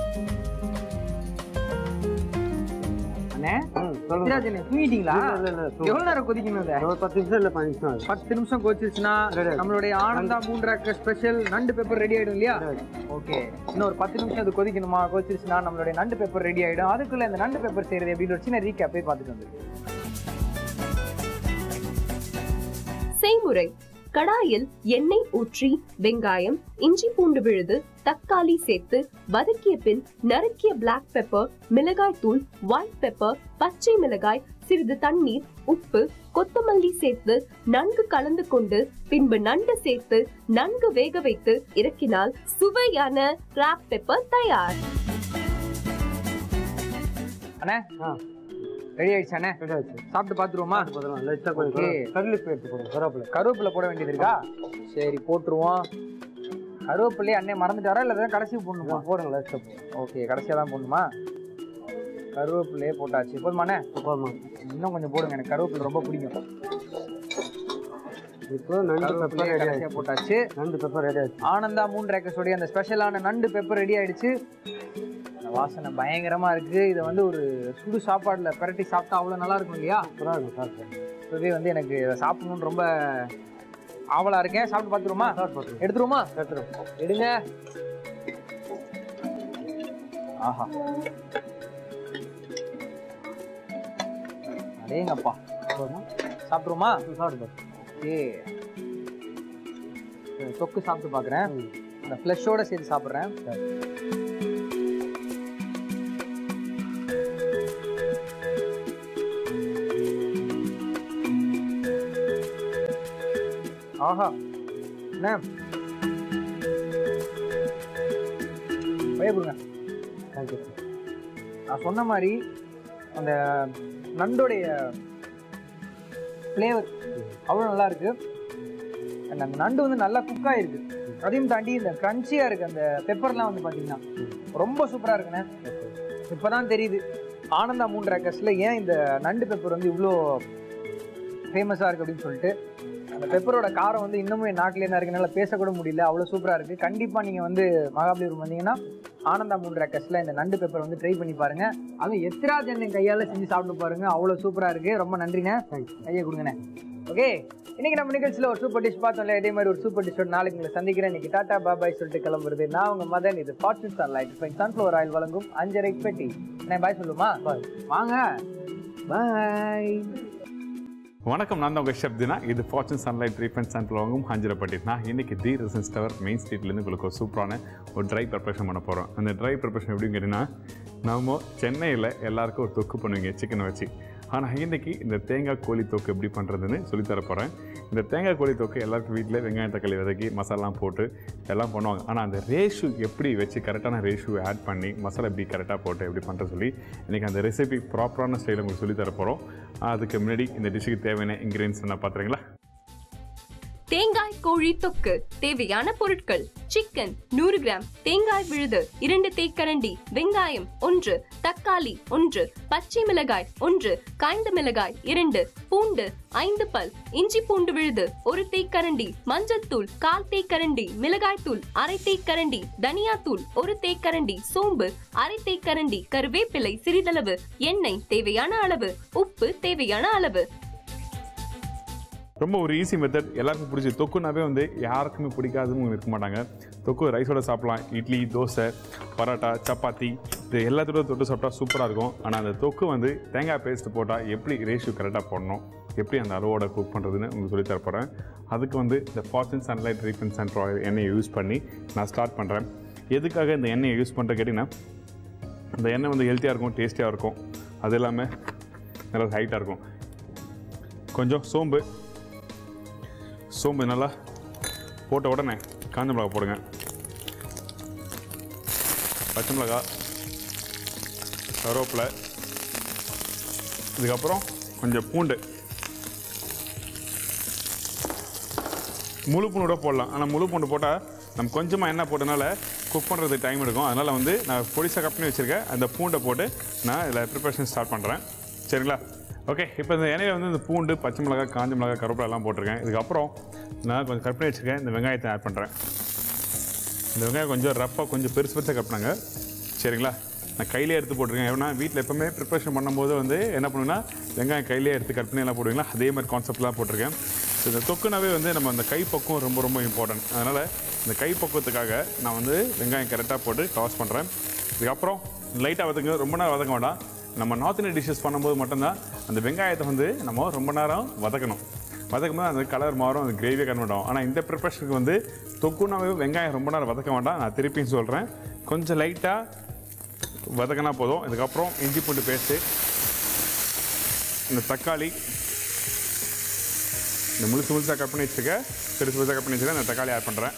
அண்ணே தூங்கிட்டீங்களா? எவ்வளவு நேரம் கொதிக்கணும்? 10 நிமிஷம் இல்லை 15 நிமிஷம். 10 நிமிஷம் கொதிச்சிருச்சுன்னா நம்மளுடைய ஆனந்தா மூன் ரேக்கர் ஸ்பெஷல் நண்டு பெப்பர் ரெடி ஆயிடும் இல்லையா? ஓகே, இன்னும் ஒரு 10 நிமிஷம் அது கொதிக்கணுமா? கொதிச்சிருச்சுன்னா நம்மளுடைய நண்டு பெப்பர் ரெடி ஆயிடும். அதுக்குள்ள இந்த நண்டு பெப்பர் செய்யறது அப்படின்னு ஒரு சின்ன ரீகேப் போய் பார்த்துட்டு வந்து. செய்முறை: கடாயில் எண்ணெய் ஊற்றி வெங்காயம், இஞ்சி பூண்டு விழுது, தக்காளி சேர்த்து வதக்கிய பின் நறுக்கிய பிளாக் பெப்பர், மிளகாய் தூள், ஒயிட் பெப்பர், பச்சை மிளகாய், சிறிது தண்ணீர், உப்பு, கொத்தமல்லி சேர்த்து நன்கு கலந்து கொண்டு பின்பு நண்டு சேர்த்து நன்கு வேக வைத்து இறக்கினால் சுவையான கிராப் பெப்பர் தயார். அண்ணே ரெடி ஆயிடுச்சானே? சாப்பிட்டு பார்த்துருவோமா? கருவேப்பிலை போட வேண்டியது இருக்கா? சரி, போட்டுருவோம். கருவேப்பிலையே அண்ணே மறந்துட்டாரா இல்லை கடைசி போடணுமா? போடுங்க. ஓகே, கடைசியாக தான் போடணுமா? கருவேப்பிலையே போட்டாச்சு. போதுமாண்ணே? இன்னும் கொஞ்சம் போடுங்க, எனக்கு கருவேப்பிலை ரொம்ப பிடிக்கும். இப்போ நண்டு பெப்பர் ரெடி போட்டாச்சு. நண்டு பெப்பர் ரெடி ஆயிடுச்சு. ஆனந்தா மூன் ரேக்கர்ஸோடைய அந்த ஸ்பெஷலான நண்டு பெப்பர் ரெடி ஆயிடுச்சு. வாசனை பயங்கரமா இருக்கு. இதை வந்து ஒரு சுடு சாப்பாடுல பரட்டி சாப்பிட்டா அவ்வளவு நல்லா இருக்கும் இல்லையா? இதுவே வந்து எனக்கு இதை சாப்பிடணும்னு ரொம்ப ஆவலா இருக்கேன். சாப்பிட்டு பார்த்துருவோமா? எடுத்துருவோமா? எடுங்க. ஆஹா, அடேங்கப்பா. சாப்பிட்டுருவோமா? ஓகே, தொக்கு சாப்பிட்டு பார்க்குறேன். இந்த ஃப்ளஷோட சேர்த்து சாப்பிட்றேன். ஆஹா, என்ன பயப்படுங்க. நான் சொன்ன மாதிரி அந்த நண்டோடைய ஃப்ளேவர் அவ்வளோ நல்லா இருக்கு. அந்த நண்டு வந்து நல்லா குக் ஆகிருக்கு. அதையும் தாண்டி இந்த க்ரன்ச்சியாக இருக்குது. அந்த பெப்பர்லாம் வந்து பார்த்தீங்கன்னா ரொம்ப சூப்பராக இருக்குண்ணே. இப்போ தான் தெரியுது ஆனந்தா மூன் ரேக்கர்ஸில் ஏன் இந்த நண்டு பெப்பர் வந்து இவ்வளோ ஃபேமஸாக இருக்குது அப்படின்னு சொல்லிட்டு. அந்த பெப்பரோட காரம் வந்து இன்னமும் என் நாட்டிலே தான் இருக்குனால பேசக்கூட முடியல, அவ்வளோ சூப்பராக இருக்குது. கண்டிப்பாக நீங்கள் வந்து மகாபலிபுரம் வந்தீங்கன்னா ஆனந்தா மூன் ரேக்கர்ஸில் இந்த நண்டு பெப்பர் வந்து ட்ரை பண்ணி பாருங்கள். அதுவும் எத்திராஜ் எண்ணெய் கையால் செஞ்சு சாப்பிட்டு பாருங்கள், அவ்வளோ சூப்பராக இருக்குது. ரொம்ப நன்றிண்ணே, கையை கொடுங்கண்ணே. ஓகே, இன்னைக்கு நம்ம நிகழ்ச்சியில் ஒரு சூப்பர் டிஷ் பார்த்தோம்ல, இதே மாதிரி ஒரு சூப்பர் டிஷ்ஷோட நாளைக்கு உங்களை சந்திக்கிறேன். இன்னைக்கு டாடா பாபாய் சொல்லிட்டு கிளம்புறது நான் உங்கள் மதன். இது ஃபார்ச்சூன் சன்லைட் சன்ஃப்ளவர் ஆயில் வழங்கும் அஞ்சரை பெட்டி. நான் பாய் சொல்லுமா? வாங்க, பாய். வணக்கம், நான் தான் உங்கள் ஷெஃப் தினா. இது ஃபார்ச்சூன் சன்லைட் ரீஃபைண்ட் சன்ஃப்ளவர் வாங்கும் அஞ்சரை பெட்டி. நான் இன்றைக்கி தி ரெசிடென்ஸ் டவர் மெயின் ஸ்ட்ரீட்லேருந்து உங்களுக்கு ஒரு சூப்பரான ஒரு ட்ரை ப்ரிப்பரேஷன் பண்ண போகிறோம். அந்த ட்ரை ப்ரிப்பரேஷன் எப்படின்னு கேட்டிங்கன்னா, நம்ம சென்னையில் எல்லாருக்கும் ஒரு தொக்கு பண்ணுவீங்க சிக்கனை வச்சு. ஆனால் இன்றைக்கி இந்த தேங்காய் கோழி தொக்கு எப்படி பண்ணுறதுன்னு சொல்லித்தர போகிறேன். இந்த தேங்காய் கோழி தொக்கு எல்லாருக்கும் வீட்டில் வெங்காயம் தக்காளி வதக்கி மசாலாம் போட்டு எல்லாம் பண்ணுவாங்க. ஆனால் அந்த ரேஷு எப்படி வச்சு கரெக்டான ரேஷுவை ஆட் பண்ணி மசாலா எப்படி கரெக்டாக போட்டு எப்படி பண்ணுற சொல்லி இன்றைக்கி அந்த ரெசிபி ப்ராப்பரான ஸ்டைலில் உங்களுக்கு சொல்லித்தர போகிறோம். அதுக்கு முன்னாடி இந்த டிஷ்ஷுக்கு தேவையான இன்க்ரீடியன்ஸ் என்ன பார்த்துறீங்களா? தேங்காய் கோழி தொக்கு தேவையான பொருட்கள்: சிக்கன் 100 கிராம், தேங்காய் விழுது 2 தேக்கரண்டி, வெங்காயம் 1, தக்காளி 1, பச்சை மிளகாய் 1, காய்ந்த மிளகாய் 2, பூண்டு 5 பல், இஞ்சி பூண்டு விழுது 1 தேக்கரண்டி, மஞ்சள் தூள் 1/4 தேக்கரண்டி, மிளகாய் தூள் 1/2 தேக்கரண்டி, தனியா தூள் 1 தேக்கரண்டி, சோம்பு 1/2 தேக்கரண்டி, கருவேப்பிலை சிறிதளவு, எண்ணெய் தேவையான அளவு, உப்பு தேவையான அளவு. ரொம்ப ஒரு ஈஸி மெத்தட், எல்லாருக்கும் பிடிச்சி. தொக்குனாவே யாருக்குமே பிடிக்காதுன்னு இருக்க மாட்டாங்க. தொக்கு ரைஸோட சாப்பிடலாம், இட்லி, தோசை, பரோட்டா, சப்பாத்தி, இது எல்லாத்தோட தொட்டு சாப்பிட்டா சூப்பராக இருக்கும். ஆனால் அந்த தொக்கு தேங்காய் பேஸ்ட் போட்டால் எப்படி ரேஷியோ கரெக்டாக போடணும், எப்படி அந்த அளவோட குக் பண்ணுறதுன்னு உங்களுக்கு சொல்லி தரப்போகிறேன். அதுக்கு இந்த Fortune Sunlite refined sunflower oil எண்ணெயை யூஸ் பண்ணி நான் ஸ்டார்ட் பண்ணுறேன். எதுக்காக இந்த எண்ணெயை யூஸ் பண்ணுற கேட்டிங்கன்னா, இந்த எண்ணெய் ஹெல்த்தியாக இருக்கும், டேஸ்டியாக இருக்கும், அது இல்லாமல் நல்லா ஹைட்டாக இருக்கும். கொஞ்சம் சோம்பு நல்லா போட்ட உடனே காஞ்ச மிளகா போடுங்க, பச்சை மிளகா, கருவேப்பிலை, இதுக்கப்புறம் கொஞ்சம் பூண்டு, முழு பூண்டு கூட போடலாம். ஆனால் முழு பூண்டு போட்டால் நம்ம கொஞ்சமாக எண்ணெய் போட்டனால குக் பண்ணுறதுக்கு டைம் எடுக்கும். அதனால் நான் பொடிசாக கட் பண்ணி வச்சுருக்கேன் அந்த பூண்டை போட்டு நான் இதில் ப்ரிப்பரேஷன் ஸ்டார்ட் பண்ணுறேன். சரிங்களா? ஓகே, இப்போ இந்த எண்ணெயில் இந்த பூண்டு, பச்சை மிளகாய், காஞ்ச மிளகாய், கருவேப்பிலை எல்லாம் போட்டிருக்கேன். இதுக்கப்புறம் நான் கொஞ்சம் கட் பண்ணி வச்சுருக்கேன் இந்த வெங்காயத்தை ஆட் பண்ணுறேன். இந்த வெங்காயம் கொஞ்சம் ரஃப்பாக கொஞ்சம் பெருசாக கட் பண்ணுங்க. சரிங்களா? நான் கையிலே எடுத்து போட்டிருக்கேன். ஏன்னா வீட்டில் எப்போவுமே ப்ரிப்பரேஷன் பண்ணும்போது என்ன பண்ணுவேன்னா, வெங்காயம் கையிலே எடுத்து கட் பண்ணி எல்லாம் போடுவீங்களா, அதே மாதிரி கான்செப்ட்லாம் போட்டிருக்கேன். ஸோ இந்த தொக்குனாவே நம்ம அந்த கை பக்குவம் ரொம்ப ரொம்ப இம்பார்ட்டன்ட். அதனால் இந்த கை பக்குவத்துக்காக நான் வெங்காயம் கரெக்டாக போட்டு டாஸ் பண்ணுறேன். இதுக்கப்புறம் லைட்டாக வதங்க, ரொம்ப நேரம் வதக்க வேண்டாம். நம்ம நார்த் இந்தியன் டிஷ்ஷஸ் பண்ணும்போது மட்டும்தான் அந்த வெங்காயத்தை நம்ம ரொம்ப நேரம் வதக்கணும். வதக்கும்போது அந்த கலர் மாறும், அந்த கிரேவியை கன்வெர்ட் ஆகும். ஆனால் இந்த ப்ரிப்பரேஷனுக்கு தொக்குனாவே வெங்காயம் ரொம்ப நேரம் வதக்க வேண்டாம். நான் திருப்பியும் சொல்கிறேன், கொஞ்சம் லைட்டாக வதக்கினா போதும். இதுக்கப்புறம் இஞ்சி பூண்டு பேஸ்ட்டு, இந்த தக்காளி, இந்த முழுசாக கட் பண்ணி வச்சுருக்கேன், பெருசாக கட் பண்ணி வச்சுருக்கேன், இந்த தக்காளி ஆட் பண்ணுறேன்.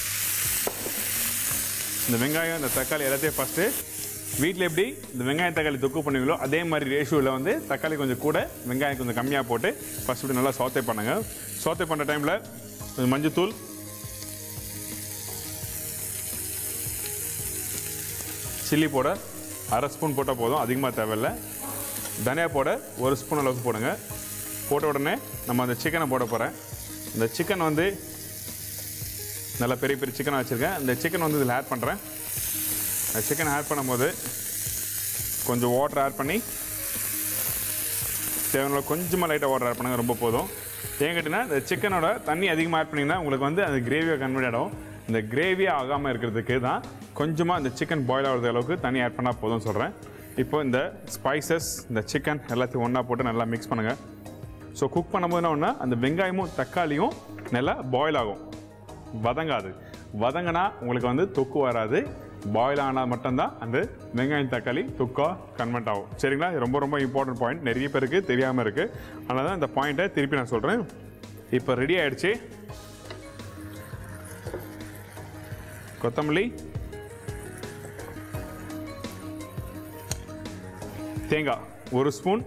இந்த வெங்காயம், இந்த தக்காளி எல்லாத்தையும் ஃபஸ்ட்டு வீட்டில் எப்படி இந்த வெங்காயம் தக்காளி தொக்கு பண்ணுவீங்களோ அதே மாதிரி ரேஷியோவில் தக்காளி கொஞ்சம் கூட, வெங்காயம் கொஞ்சம் கம்மியாக போட்டு ஃபஸ்ட் இப்படி நல்லா சோத்தே பண்ணுங்க. சோத்தே பண்ணுற டைமில் கொஞ்சம் மஞ்சத்தூள், சில்லி பவுடர் 1/2 ஸ்பூன் போட்டால் போதும், அதிகமாக தேவையில்லை. தனியா பவுடர் 1 ஸ்பூன் அளவுக்கு போடுங்க. போட்ட உடனே நம்ம அந்த சிக்கனை போட போகிறேன். இந்த சிக்கன் நல்லா பெரிய பெரிய சிக்கனாக வச்சுருக்கேன். இந்த சிக்கன் இதில் ஆட் பண்ணுறேன். சிக்கன் ஆட் பண்ணும்போது கொஞ்சம் வாட்டர் ஆட் பண்ணி, தேவையான கொஞ்சமாக லைட்டாக வாட்டர் ஆட் பண்ணுங்கள், ரொம்ப போதும். ஏன் கேட்டிங்கன்னா, இந்த சிக்கனோட தண்ணி அதிகமாக ஆட் பண்ணிங்கன்னா உங்களுக்கு அது கிரேவியாக கன்வெர்ட் ஆகும். இந்த கிரேவியாக ஆகாமல் இருக்கிறதுக்கு தான் கொஞ்சமாக இந்த சிக்கன் பாயில் ஆகிறது அளவுக்கு தண்ணி ஆட் பண்ணால் போதும் சொல்கிறேன். இப்போ இந்த ஸ்பைசஸ், இந்த சிக்கன் எல்லாத்தையும் ஒன்றா போட்டு நல்லா மிக்ஸ் பண்ணுங்கள். ஸோ குக் பண்ணும்போது என்ன ஒன்றா, அந்த வெங்காயமும் தக்காளியும் நல்லா பாயில் ஆகும், வதங்காது. வதங்கினா உங்களுக்கு தொக்கு வராது. பாயில் ஆனால் மட்டும்தான் அந்த வெங்காயம் தக்காளி தொக்கா கன்வெர்ட் ஆகும். சரிங்களா? ரொம்ப ரொம்ப இம்பார்ட்டன்ட் பாயிண்ட், நிறைய பேருக்கு தெரியாமல் இருக்குது. அதனால தான் இந்த பாயிண்ட்டை திருப்பி நான் சொல்கிறேன். இப்போ ரெடி ஆகிடுச்சு. கொத்தமல்லி, தேங்காய் 1 ஸ்பூன்,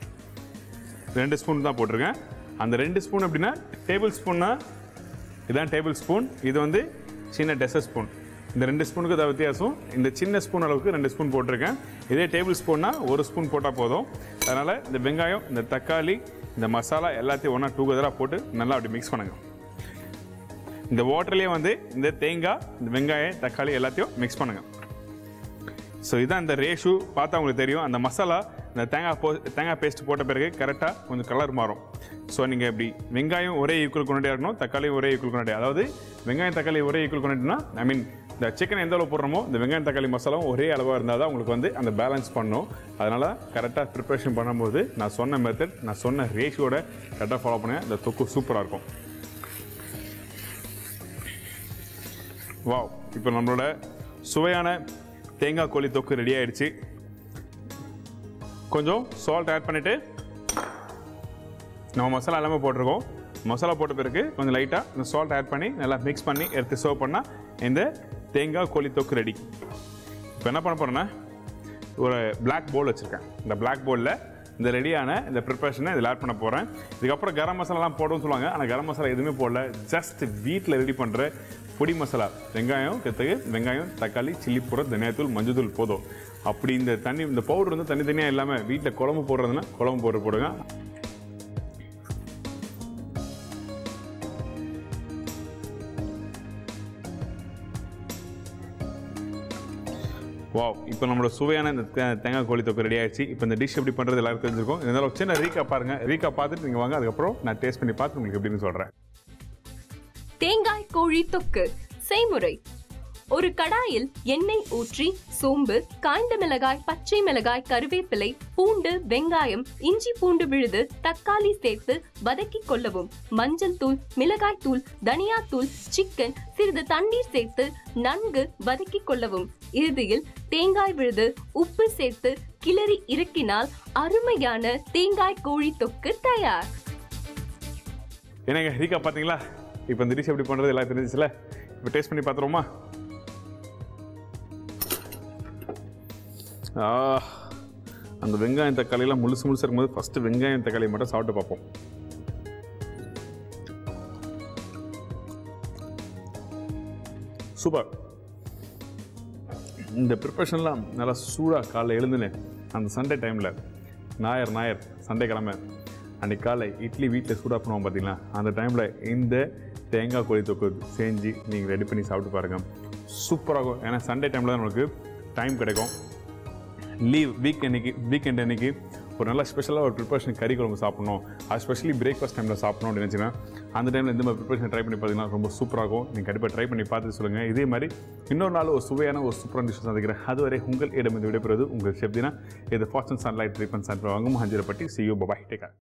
2 ஸ்பூன் தான் போட்டிருக்கேன். அந்த 2 ஸ்பூன் அப்படின்னா டேபிள் ஸ்பூன்னா இதுதான் டேபிள் ஸ்பூன், இது சின்ன டெசர்ட் ஸ்பூன். இந்த 2 ஸ்பூனுக்கு தான் வித்தியாசம். இந்த சின்ன ஸ்பூன் அளவுக்கு 2 ஸ்பூன் போட்டிருக்கேன். இதே டேபிள் ஸ்பூன்னா 1 ஸ்பூன் போட்டால் போதும். அதனால் இந்த வெங்காயம், இந்த தக்காளி, இந்த மசாலா எல்லாத்தையும் ஒன்றா டூகெதராக போட்டு நல்லா அப்படி மிக்ஸ் பண்ணுங்கள். இந்த வாட்டர்லேயே இந்த தேங்காய், இந்த வெங்காயம், தக்காளி எல்லாத்தையும் மிக்ஸ் பண்ணுங்கள். ஸோ இதுதான் இந்த ரேஷு. பார்த்தா உங்களுக்கு தெரியும், அந்த மசாலா இந்த தேங்காய் பேஸ்ட் போட்ட பிறகு கரெக்டாக கொஞ்சம் கலர் மாறும். ஸோ நீங்கள் இப்படி வெங்காயம் ஒரே ஈக்குவல் குவான்டிட்டியாக இருக்கணும், தக்காளி ஒரே ஈக்குவல் குவான்டிட்டி. அதாவது வெங்காயம் தக்காளி ஒரே ஈக்குவல் குவான்டிட்டினா, இந்த சிக்கன் எந்த அளவு போடுறோமோ இந்த வெங்காயம் தக்காளி மசாலாவும் ஒரே அளவாக இருந்தால் தான் உங்களுக்கு வந்து அந்த பேலன்ஸ் பண்ணும். அதனால் கரெக்டாக ப்ரிப்ரேஷன் பண்ணும்போது நான் சொன்ன மெத்தட், நான் சொன்ன ரேஷியோட கரெக்டாக ஃபாலோ பண்ணேன். இந்த தொக்கு சூப்பராக இருக்கும். வாவ், இப்போ நம்மளோட சுவையான தேங்காய் கோழி தொக்கு ரெடி ஆகிடுச்சு. கொஞ்சம் சால்ட் ஆட் பண்ணிவிட்டு நம்ம மசாலா எல்லாமே போட்டிருக்கோம். மசாலா போட்ட பிறகு கொஞ்சம் லைட்டாக இந்த சால்ட் ஆட் பண்ணி நல்லா மிக்ஸ் பண்ணி எடுத்து சர்வ் பண்ணால் இந்த தேங்காய் கோழி தொக்கு ரெடி. இப்போ என்ன பண்ண போகிறேன்னா ஒரு பிளாக் பவுல் வச்சுருக்கேன். இந்த பிளாக் பவுலில் இந்த ரெடியான இந்த ப்ரிப்பரேஷனை இதில் ஆட் பண்ண போகிறேன். இதுக்கப்புறம் கரம் மசாலாலாம் போடுன்னு சொல்லுவாங்க. ஆனால் கரம் மசாலா எதுவுமே போடல. ஜஸ்ட் வீட்டில் ரெடி பண்ணுற பொடி மசாலா, வெங்காயம், வெங்காயம், தக்காளி, சில்லி பவுடர், தனியாத்தூள், மஞ்சள் போதும். அப்படி இந்த பவுடர் வந்து தனித்தனியாக இல்லாமல் வீட்டில் குழம்பு போடுறதுன்னா குழம்பு பவுடர் போடுங்க. வாவ், இப்போ நம்மளோட சுவையான இந்த தேங்காய் கோழி தொக்கு ரெடி ஆயிடுச்சு. இப்போ இந்த டிஷ் எப்படி பண்ணுறது எல்லாரும் தெரிஞ்சிருக்கும். இருந்தாலும் சின்ன ரீக்கா பாருங்கள். ரீக்கா பார்த்துட்டு நீங்கள் வாங்க. அதுக்கப்புறம் நான் டேஸ்ட் பண்ணி பார்த்து உங்களுக்கு எப்படின்னு சொல்கிறேன். தேங்காய் கோழி தொக்கு செய்முறை. ஒரு கடாயில் எண்ணெய் ஊற்றி சோம்பு, காய்ந்த மிளகாய், பச்சை மிளகாய், கருவேப்பிலை, பூண்டு, வெங்காயம், இஞ்சி பூண்டு விழுது, தக்காளி சேர்த்து வதக்கிக் கொள்ளவும். மஞ்சள் தூள், மிளகாய் தூள், தனியா தூள், சிக்கன், சிறிது தண்ணீர் சேர்த்து நன்கு வதக்கிக் கொள்ளவும். இறுதியில் தேங்காய் விழுது, உப்பு சேர்த்து கிளறி இறக்கினால் அருமையான தேங்காய் கோழி தொக்கு தயார். என்னங்க ரீக்கா பார்த்தீங்களா? இப்போ இந்த டிஷ் எப்படி பண்ணுறது எல்லாம் தெரிஞ்சிச்சுல? இப்போ டேஸ்ட் பண்ணி பார்த்துருவோமா? அந்த வெங்காயம் தக்காளியெல்லாம் முழுசு இருக்கும்போது ஃபஸ்ட்டு வெங்காயம் தக்காளி மட்டும் சாப்பிட்டு பார்ப்போம். சூப்பர். இந்த ப்ரிப்ரேஷன்லாம் நல்லா சூடாக காலைல எழுந்துன்னு அந்த சண்டே டைமில் ஞாயிறு சண்டே கிழமை அன்றைக்கி காலை இட்லி வீட்டில் சூடாக பண்ணுவோம் பார்த்தீங்களா? அந்த டைமில் இந்த தேங்காய் கோழி தொக்கு செஞ்சு நீங்கள் ரெடி பண்ணி சாப்பிட்டு பாருங்கள். சூப்பராகும். ஏன்னா சண்டே டைமில் தான் நம்மளுக்கு டைம் கிடைக்கும். லீவ் வீக்கெண்ட் அன்றைக்கி ஒரு நல்ல ஸ்பெஷலாக ஒரு ப்ரிப்பரேஷன் கறி குழம்பு சாப்பிட்ணும், அது ஸ்பெஷலி பிரேக்ஃபாஸ்ட் டைமில் சாப்பிட்ணும் அப்படின்னு நினச்சிங்கன்னா அந்த டைமில் இந்த மாதிரி ப்ரிப்பரேஷன் ட்ரை பண்ணி பார்த்தீங்கன்னா ரொம்ப சூப்பராகும். நீங்கள் கண்டிப்பாக ட்ரை பண்ணி பார்த்துட்டு சொல்லுங்கள். இதே மாதிரி இன்னொரு நாள் ஒரு சுவையான ஒரு சூப்பரான டிஷ் சந்திக்கிறேன். அதுவரை உங்கள் இடமிருந்து விடைபெறுவது உங்கள் ஷெஃப் தினா. இது ஃபார்ச்சூன் சன்லைட் ட்ரீட்மெண்ட் சென்டர் வாங்கும் அஞ்சரை பட்டி. See you, bye bye, take care.